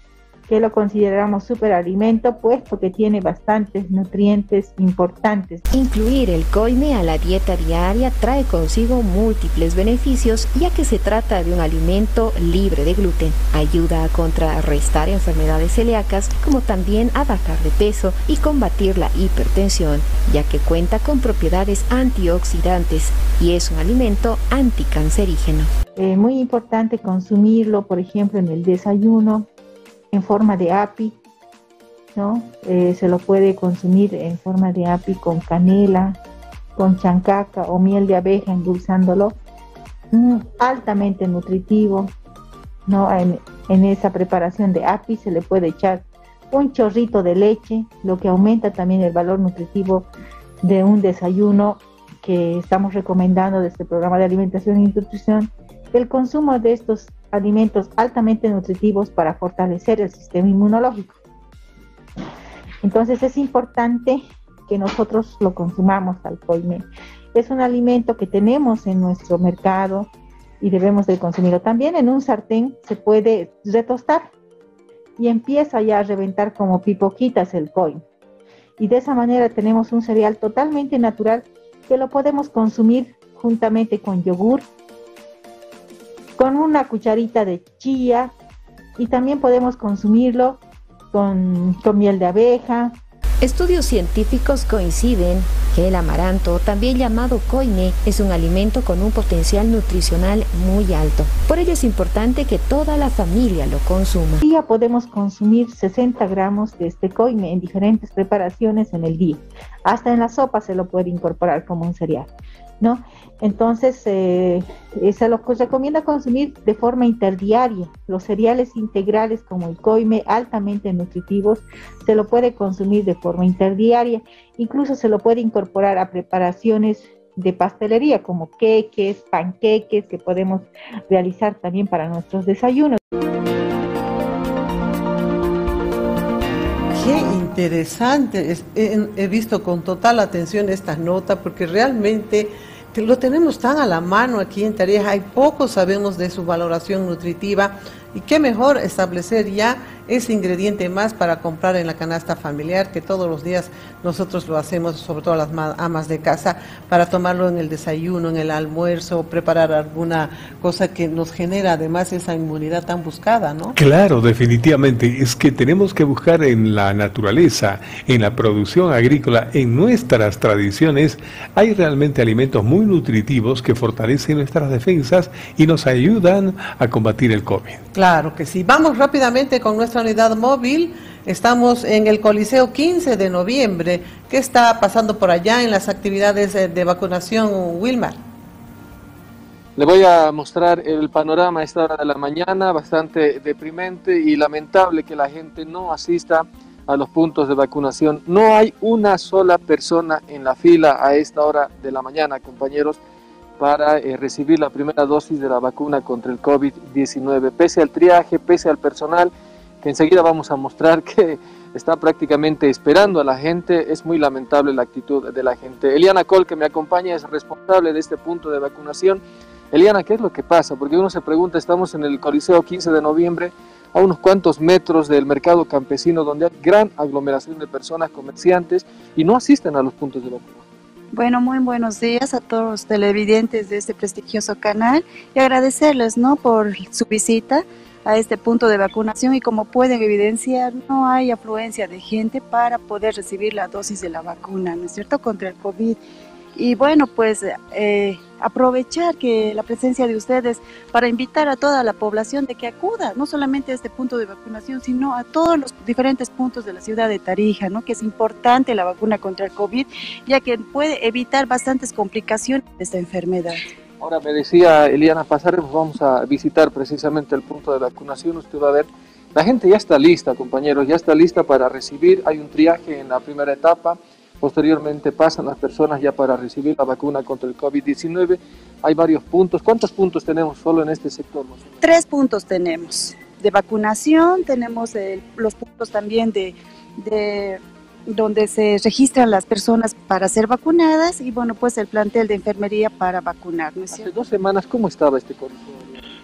que lo consideramos superalimento, puesto que tiene bastantes nutrientes importantes. Incluir el coime a la dieta diaria trae consigo múltiples beneficios, ya que se trata de un alimento libre de gluten. Ayuda a contrarrestar enfermedades celíacas, como también a bajar de peso y combatir la hipertensión, ya que cuenta con propiedades antioxidantes y es un alimento anticancerígeno. Es eh, muy importante consumirlo, por ejemplo, en el desayuno, en forma de api, ¿no? Eh, se lo puede consumir en forma de api con canela, con chancaca o miel de abeja endulzándolo. Mm, altamente nutritivo, ¿no? En, en esa preparación de api se le puede echar un chorrito de leche, lo que aumenta también el valor nutritivo de un desayuno que estamos recomendando desde el programa de alimentación y nutrición. El consumo de estos alimentos altamente nutritivos para fortalecer el sistema inmunológico. Entonces es importante que nosotros lo consumamos al coime. Es un alimento que tenemos en nuestro mercado y debemos de consumirlo. También en un sartén se puede retostar y empieza ya a reventar como pipoquitas el coime. Y de esa manera tenemos un cereal totalmente natural que lo podemos consumir juntamente con yogur, con una cucharita de chía, y también podemos consumirlo con, con miel de abeja. Estudios científicos coinciden que el amaranto, también llamado coime, es un alimento con un potencial nutricional muy alto. Por ello es importante que toda la familia lo consuma. Día podemos consumir sesenta gramos de este coime en diferentes preparaciones en el día. Hasta en la sopa se lo puede incorporar como un cereal, ¿no? Entonces eh, se lo recomienda consumir de forma interdiaria. Los cereales integrales como el coime, altamente nutritivos, se lo puede consumir de forma interdiaria. Incluso se lo puede incorporar a preparaciones de pastelería como queques, panqueques, que podemos realizar también para nuestros desayunos. Qué interesante. He, he visto con total atención esta nota porque realmente lo tenemos tan a la mano aquí en Tarija, y poco sabemos de su valoración nutritiva, y qué mejor establecer ya ese ingrediente más para comprar en la canasta familiar, que todos los días nosotros lo hacemos, sobre todo las amas de casa, para tomarlo en el desayuno, en el almuerzo, preparar alguna cosa que nos genera además esa inmunidad tan buscada, ¿no? Claro, definitivamente, es que tenemos que buscar en la naturaleza, en la producción agrícola, en nuestras tradiciones, hay realmente alimentos muy nutritivos que fortalecen nuestras defensas y nos ayudan a combatir el COVID. Claro que sí. Vamos rápidamente con nuestra unidad móvil. Estamos en el Coliseo quince de noviembre. ¿Qué está pasando por allá en las actividades de vacunación, Wilmar? Le voy a mostrar el panorama a esta hora de la mañana, bastante deprimente y lamentable que la gente no asista a los puntos de vacunación. No hay una sola persona en la fila a esta hora de la mañana, compañeros, para eh, recibir la primera dosis de la vacuna contra el COVID diecinueve. Pese al triaje, pese al personal, que enseguida vamos a mostrar que está prácticamente esperando a la gente, es muy lamentable la actitud de la gente. Eliana Col, que me acompaña, es responsable de este punto de vacunación. Eliana, ¿qué es lo que pasa? Porque uno se pregunta, estamos en el Coliseo quince de noviembre, a unos cuantos metros del mercado campesino, donde hay gran aglomeración de personas, comerciantes, y no asisten a los puntos de vacunación. Bueno, muy buenos días a todos los televidentes de este prestigioso canal y agradecerles, ¿no?, por su visita a este punto de vacunación, y como pueden evidenciar, no hay afluencia de gente para poder recibir la dosis de la vacuna, ¿no es cierto?, contra el COVID. Y bueno, pues eh, aprovechar que la presencia de ustedes para invitar a toda la población de que acuda, no solamente a este punto de vacunación, sino a todos los diferentes puntos de la ciudad de Tarija, ¿no?, que es importante la vacuna contra el COVID, ya que puede evitar bastantes complicaciones de esta enfermedad. Ahora me decía Eliana, pasaremos, vamos a visitar precisamente el punto de vacunación. Usted va a ver, la gente ya está lista, compañeros, ya está lista para recibir. Hay un triaje en la primera etapa, posteriormente pasan las personas ya para recibir la vacuna contra el COVID diecinueve. Hay varios puntos. ¿Cuántos puntos tenemos solo en este sector? Tres puntos tenemos de vacunación, tenemos el, los puntos también de, de donde se registran las personas para ser vacunadas, y bueno, pues el plantel de enfermería para vacunar, ¿no es cierto? Hace dos semanas, ¿cómo estaba este coliseo?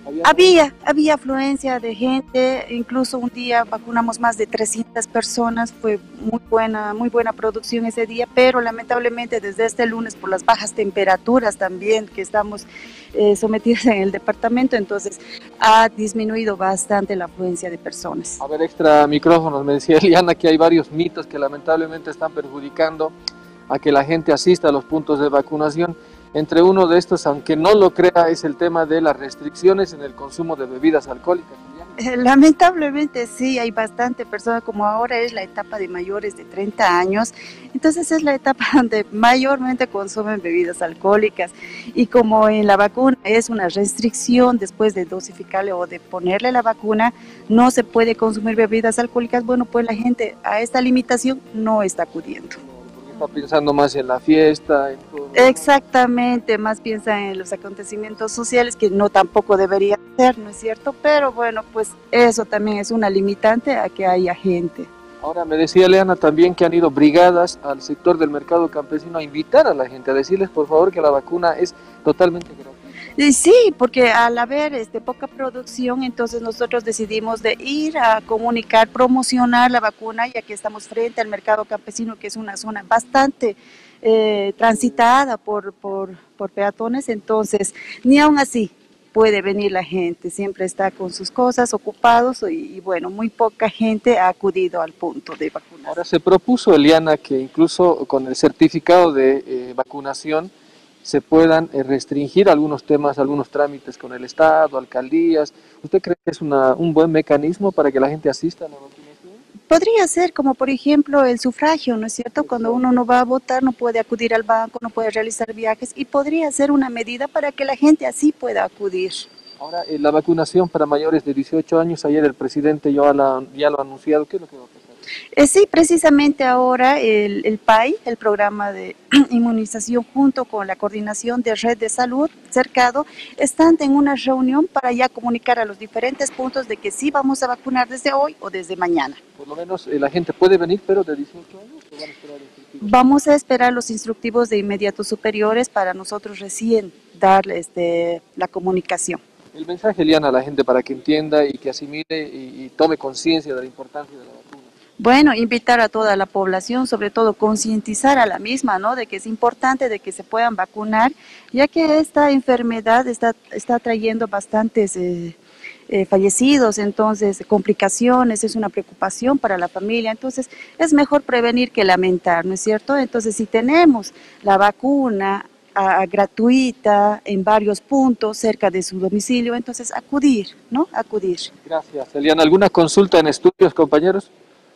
Había, había afluencia de gente, incluso un día vacunamos más de trescientas personas, fue muy buena, muy buena producción ese día, pero lamentablemente desde este lunes por las bajas temperaturas también que estamos eh, sometidos en el departamento, entonces ha disminuido bastante la afluencia de personas. A ver, extra micrófonos, me decía Eliana que hay varios mitos que lamentablemente están perjudicando a que la gente asista a los puntos de vacunación. Entre uno de estos, aunque no lo crea, es el tema de las restricciones en el consumo de bebidas alcohólicas. Eh, lamentablemente sí, hay bastante personas, como ahora es la etapa de mayores de treinta años, entonces es la etapa donde mayormente consumen bebidas alcohólicas, y como en la vacuna es una restricción después de dosificarle o de ponerle la vacuna, no se puede consumir bebidas alcohólicas, bueno, pues la gente a esta limitación no está acudiendo. Está pensando más en la fiesta, en todo. Exactamente, más piensa en los acontecimientos sociales, que no tampoco debería ser, ¿no es cierto? Pero bueno, pues eso también es una limitante a que haya gente. Ahora, me decía Eliana también que han ido brigadas al sector del mercado campesino a invitar a la gente, a decirles por favor que la vacuna es totalmente gratuita. Sí, porque al haber este, poca producción, entonces nosotros decidimos de ir a comunicar, promocionar la vacuna, ya que estamos frente al mercado campesino, que es una zona bastante eh, transitada por, por, por peatones, entonces ni aún así puede venir la gente, siempre está con sus cosas ocupados y, y bueno, muy poca gente ha acudido al punto de vacunación. Ahora se propuso, Eliana, que incluso con el certificado de eh, vacunación se puedan eh, restringir algunos temas, algunos trámites con el Estado, alcaldías. ¿Usted cree que es una, un buen mecanismo para que la gente asista a la vacunación? Podría ser como por ejemplo el sufragio, ¿no es cierto? Cuando uno no va a votar no puede acudir al banco, no puede realizar viajes, y podría ser una medida para que la gente así pueda acudir. Ahora, eh, la vacunación para mayores de dieciocho años, ayer el presidente ya, la, ya lo ha anunciado, ¿qué es lo que va a pasar? Eh, sí, precisamente ahora el, el P A I, el programa de inmunización, junto con la coordinación de red de salud, Cercado, están en una reunión para ya comunicar a los diferentes puntos de que sí vamos a vacunar desde hoy o desde mañana. Por lo menos eh, la gente puede venir, pero de dieciocho años, ¿o van a esperar los instructivos? Vamos a esperar los instructivos de inmediato superiores para nosotros recién darles este, la comunicación. El mensaje, Eliana, a la gente para que entienda y que asimile y, y tome conciencia de la importancia de la vacuna. Bueno, invitar a toda la población, sobre todo concientizar a la misma, ¿no? De que es importante de que se puedan vacunar, ya que esta enfermedad está, está trayendo bastantes eh, eh, fallecidos, entonces complicaciones, es una preocupación para la familia, entonces es mejor prevenir que lamentar, ¿no es cierto? Entonces si tenemos la vacuna a, gratuita en varios puntos cerca de su domicilio, entonces acudir, ¿no? Acudir. Gracias, Eliana. ¿Alguna consulta en estudios, compañeros?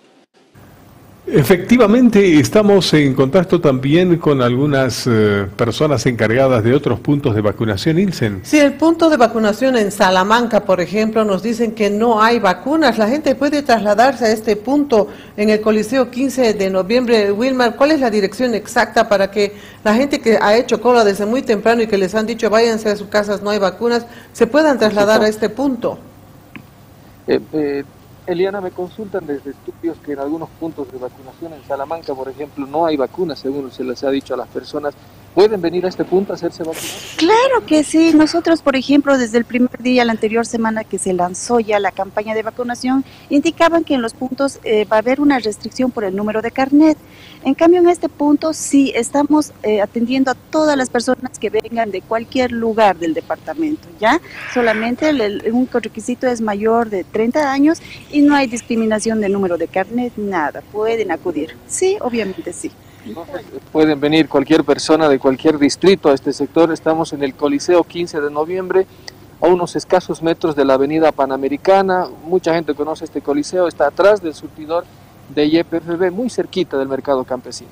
Efectivamente, estamos en contacto también con algunas eh, personas encargadas de otros puntos de vacunación, Ilsen. Sí, el punto de vacunación en Salamanca, por ejemplo, nos dicen que no hay vacunas. La gente puede trasladarse a este punto en el Coliseo quince de noviembre. Wilmar, ¿cuál es la dirección exacta para que la gente que ha hecho cola desde muy temprano y que les han dicho váyanse a sus casas, no hay vacunas, se puedan trasladar a este punto? Eh, eh, Eliana, me consultan desde estudios que en algunos puntos de vacunación en Salamanca, por ejemplo, no hay vacunas, según se les ha dicho a las personas. ¿Pueden venir a este punto a hacerse vacunar? Claro que sí. Nosotros, por ejemplo, desde el primer día, la anterior semana que se lanzó ya la campaña de vacunación, indicaban que en los puntos eh, va a haber una restricción por el número de carnet. En cambio, en este punto sí estamos eh, atendiendo a todas las personas que vengan de cualquier lugar del departamento, ¿ya? Solamente el, el único requisito es mayor de treinta años y no hay discriminación de número de carnet, nada. Pueden acudir. Sí, obviamente sí. Entonces, pueden venir cualquier persona de cualquier distrito a este sector. Estamos en el Coliseo quince de noviembre, a unos escasos metros de la avenida Panamericana. Mucha gente conoce este coliseo, está atrás del surtidor de Y P F B, muy cerquita del mercado campesino.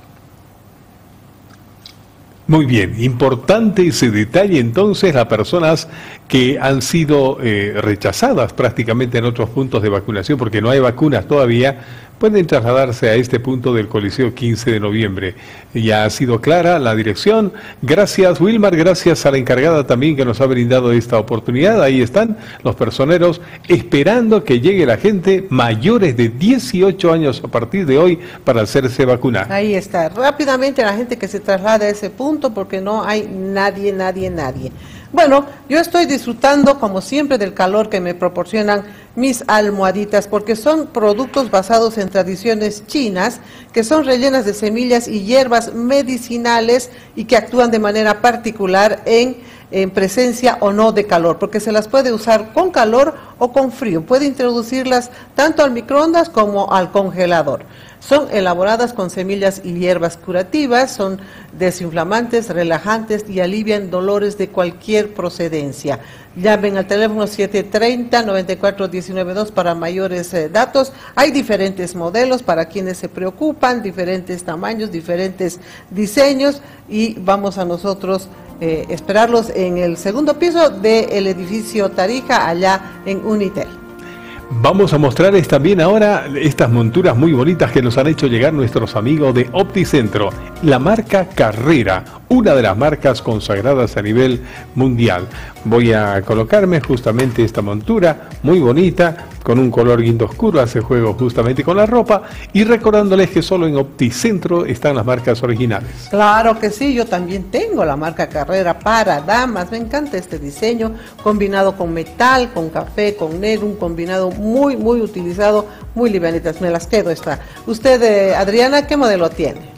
Muy bien, importante ese detalle entonces, las personas que han sido eh, rechazadas prácticamente en otros puntos de vacunación porque no hay vacunas todavía, pueden trasladarse a este punto del Coliseo quince de noviembre. Ya ha sido clara la dirección. Gracias, Wilmar, gracias a la encargada también que nos ha brindado esta oportunidad. Ahí están los personeros esperando que llegue la gente mayores de dieciocho años a partir de hoy para hacerse vacunar. Ahí está, rápidamente la gente que se traslada a ese punto porque no hay nadie, nadie, nadie. Bueno, yo estoy disfrutando como siempre del calor que me proporcionan mis almohaditas porque son productos basados en tradiciones chinas que son rellenas de semillas y hierbas medicinales y que actúan de manera particular en, en presencia o no de calor, porque se las puede usar con calor o con frío. Puede introducirlas tanto al microondas como al congelador. Son elaboradas con semillas y hierbas curativas, son desinflamantes, relajantes y alivian dolores de cualquier procedencia. Llamen al teléfono siete tres cero, nueve cuatro uno nueve dos para mayores eh, datos. Hay diferentes modelos para quienes se preocupan, diferentes tamaños, diferentes diseños y vamos a nosotros eh, esperarlos en el segundo piso del edificio Tarija, allá en Unitel. Vamos a mostrarles también ahora estas monturas muy bonitas que nos han hecho llegar nuestros amigos de Opticentro, la marca Carrera, una de las marcas consagradas a nivel mundial. Voy a colocarme justamente esta montura muy bonita, con un color guindo oscuro, hace juego justamente con la ropa, y recordándoles que solo en Opticentro están las marcas originales. Claro que sí, yo también tengo la marca Carrera para damas, me encanta este diseño, combinado con metal, con café, con negro, un combinado muy, muy utilizado, muy livianitas, me las quedo esta. Usted, eh, Adriana, ¿qué modelo tiene?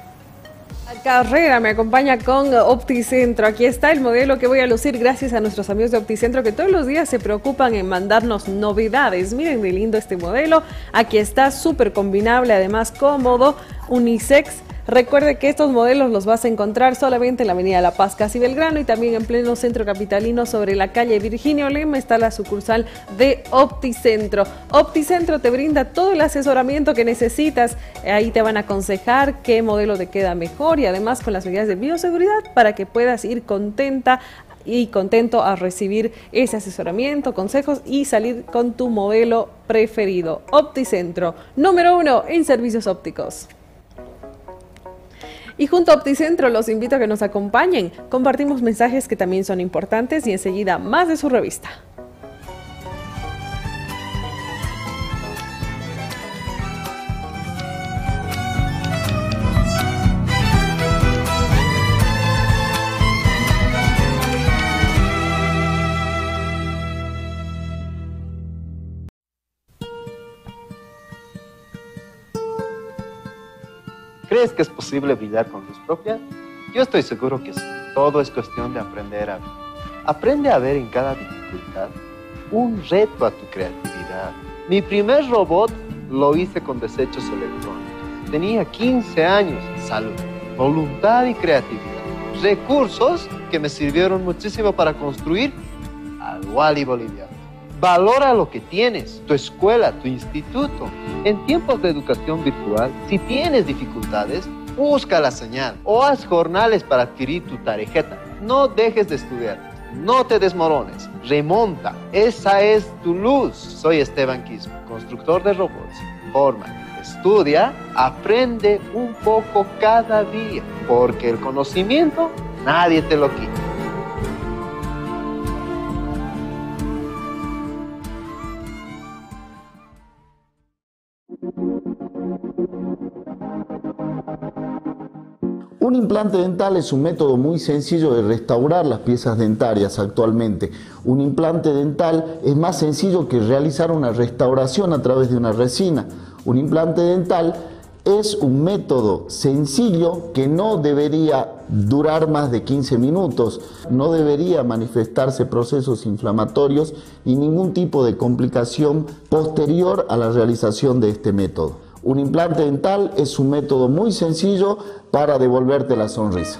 Carrera me acompaña con Opticentro. Aquí está el modelo que voy a lucir gracias a nuestros amigos de Opticentro que todos los días se preocupan en mandarnos novedades. Miren de lindo este modelo. Aquí está, súper combinable, además cómodo, unisex. Recuerde que estos modelos los vas a encontrar solamente en la avenida La Paz, casi Belgrano, y también en pleno centro capitalino sobre la calle Virginio Lema está la sucursal de Opticentro. Opticentro te brinda todo el asesoramiento que necesitas. Ahí te van a aconsejar qué modelo te queda mejor y además con las medidas de bioseguridad para que puedas ir contenta y contento a recibir ese asesoramiento, consejos y salir con tu modelo preferido. Opticentro, número uno en servicios ópticos. Y junto a Opticentro los invito a que nos acompañen. Compartimos mensajes que también son importantes y enseguida más de su revista. ¿Crees que es posible brillar con luz propia? Yo estoy seguro que sí. Todo es cuestión de aprender a ver. Aprende a ver en cada dificultad un reto a tu creatividad. Mi primer robot lo hice con desechos electrónicos. Tenía quince años. Salud, voluntad y creatividad. Recursos que me sirvieron muchísimo para construir al Wally boliviano. Valora lo que tienes, tu escuela, tu instituto. En tiempos de educación virtual, si tienes dificultades, busca la señal o haz jornales para adquirir tu tarjeta. No dejes de estudiar, no te desmorones, remonta. Esa es tu luz. Soy Esteban Quismo, constructor de robots. Forma, estudia, aprende un poco cada día, porque el conocimiento nadie te lo quita. Un implante dental es un método muy sencillo de restaurar las piezas dentarias actualmente. Un implante dental es más sencillo que realizar una restauración a través de una resina. Un implante dental es un método sencillo que no debería durar más de quince minutos, no debería manifestarse procesos inflamatorios ni ningún tipo de complicación posterior a la realización de este método. Un implante dental es un método muy sencillo para devolverte la sonrisa.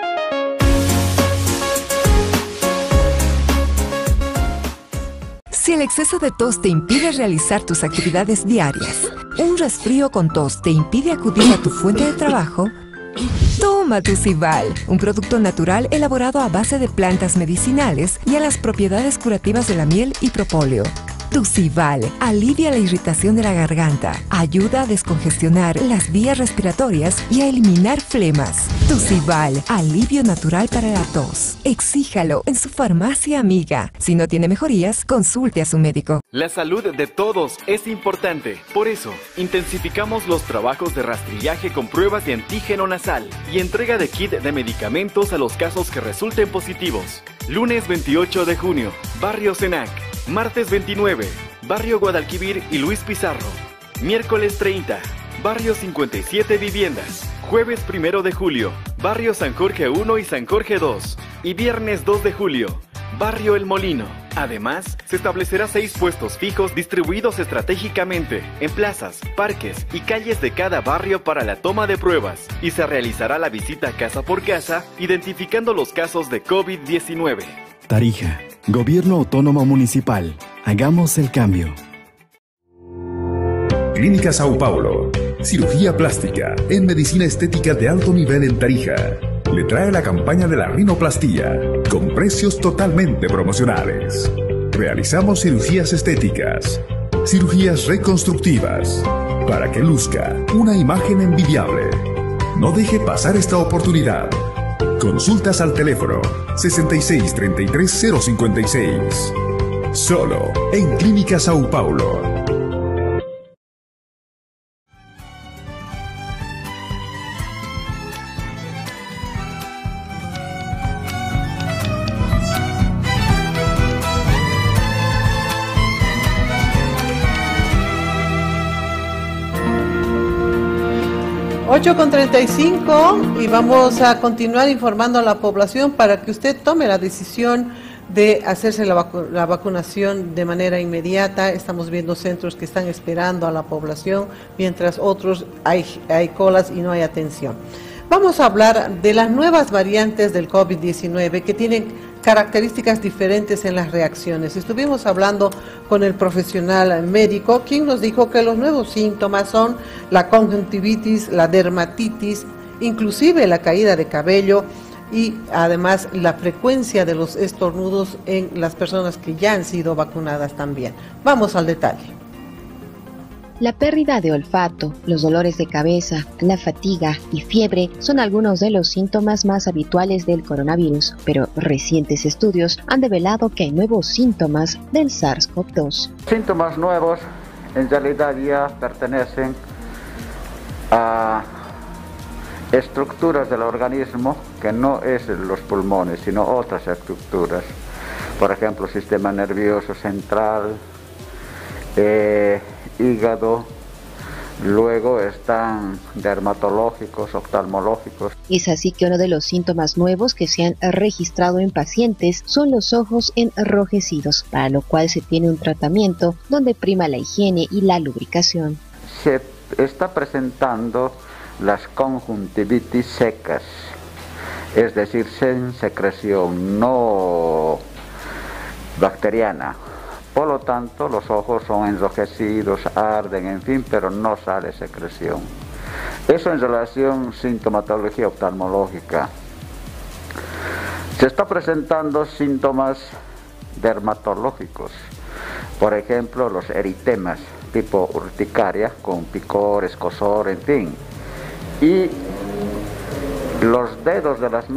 Si el exceso de tos te impide realizar tus actividades diarias, un resfrío con tos te impide acudir a tu fuente de trabajo, toma Tucival, un producto natural elaborado a base de plantas medicinales y a las propiedades curativas de la miel y propóleo. Tucival alivia la irritación de la garganta, ayuda a descongestionar las vías respiratorias y a eliminar flemas. Tucival, alivio natural para la tos. Exíjalo en su farmacia amiga. Si no tiene mejorías, consulte a su médico. La salud de todos es importante. Por eso, intensificamos los trabajos de rastrillaje con pruebas de antígeno nasal y entrega de kit de medicamentos a los casos que resulten positivos. Lunes veintiocho de junio, Barrio Senac. Martes veintinueve, Barrio Guadalquivir y Luis Pizarro. Miércoles treinta, Barrio cincuenta y siete Viviendas. Jueves primero de julio, Barrio San Jorge uno y San Jorge dos. Y viernes dos de julio, Barrio El Molino. Además, se establecerá seis puestos fijos distribuidos estratégicamente en plazas, parques y calles de cada barrio para la toma de pruebas. Y se realizará la visita casa por casa, identificando los casos de COVID diecinueve. Tarija, Gobierno Autónomo Municipal. Hagamos el cambio. Clínica Sao Paulo. Cirugía plástica en medicina estética de alto nivel en Tarija. Le trae la campaña de la rinoplastía con precios totalmente promocionales. Realizamos cirugías estéticas, cirugías reconstructivas, para que luzca una imagen envidiable. No deje pasar esta oportunidad. Consultas al teléfono sesenta y seis, treinta y tres, cero cincuenta y seis. Solo en Clínica Sao Paulo. ocho con treinta y cinco y vamos a continuar informando a la población para que usted tome la decisión de hacerse la, vacu la vacunación de manera inmediata. Estamos viendo centros que están esperando a la población, mientras otros hay, hay colas y no hay atención. Vamos a hablar de las nuevas variantes del COVID diecinueve que tienen características diferentes en las reacciones. Estuvimos hablando con el profesional médico, quien nos dijo que los nuevos síntomas son la conjuntivitis, la dermatitis, inclusive la caída de cabello y además la frecuencia de los estornudos en las personas que ya han sido vacunadas también. Vamos al detalle. La pérdida de olfato, los dolores de cabeza, la fatiga y fiebre son algunos de los síntomas más habituales del coronavirus, pero recientes estudios han develado que hay nuevos síntomas del SARS CoV dos. Síntomas nuevos en realidad ya pertenecen a estructuras del organismo que no es los pulmones, sino otras estructuras. Por ejemplo, sistema nervioso central, eh, hígado, luego están dermatológicos, oftalmológicos. Es así que uno de los síntomas nuevos que se han registrado en pacientes son los ojos enrojecidos, para lo cual se tiene un tratamiento donde prima la higiene y la lubricación. Se está presentando las conjuntivitis secas, es decir, sin secreción, no bacteriana. Por lo tanto, los ojos son enrojecidos, arden, en fin, pero no sale secreción. Eso en relación a sintomatología oftalmológica. Se está presentando síntomas dermatológicos, por ejemplo, los eritemas tipo urticaria con picor, escozor, en fin. Y los dedos de las manos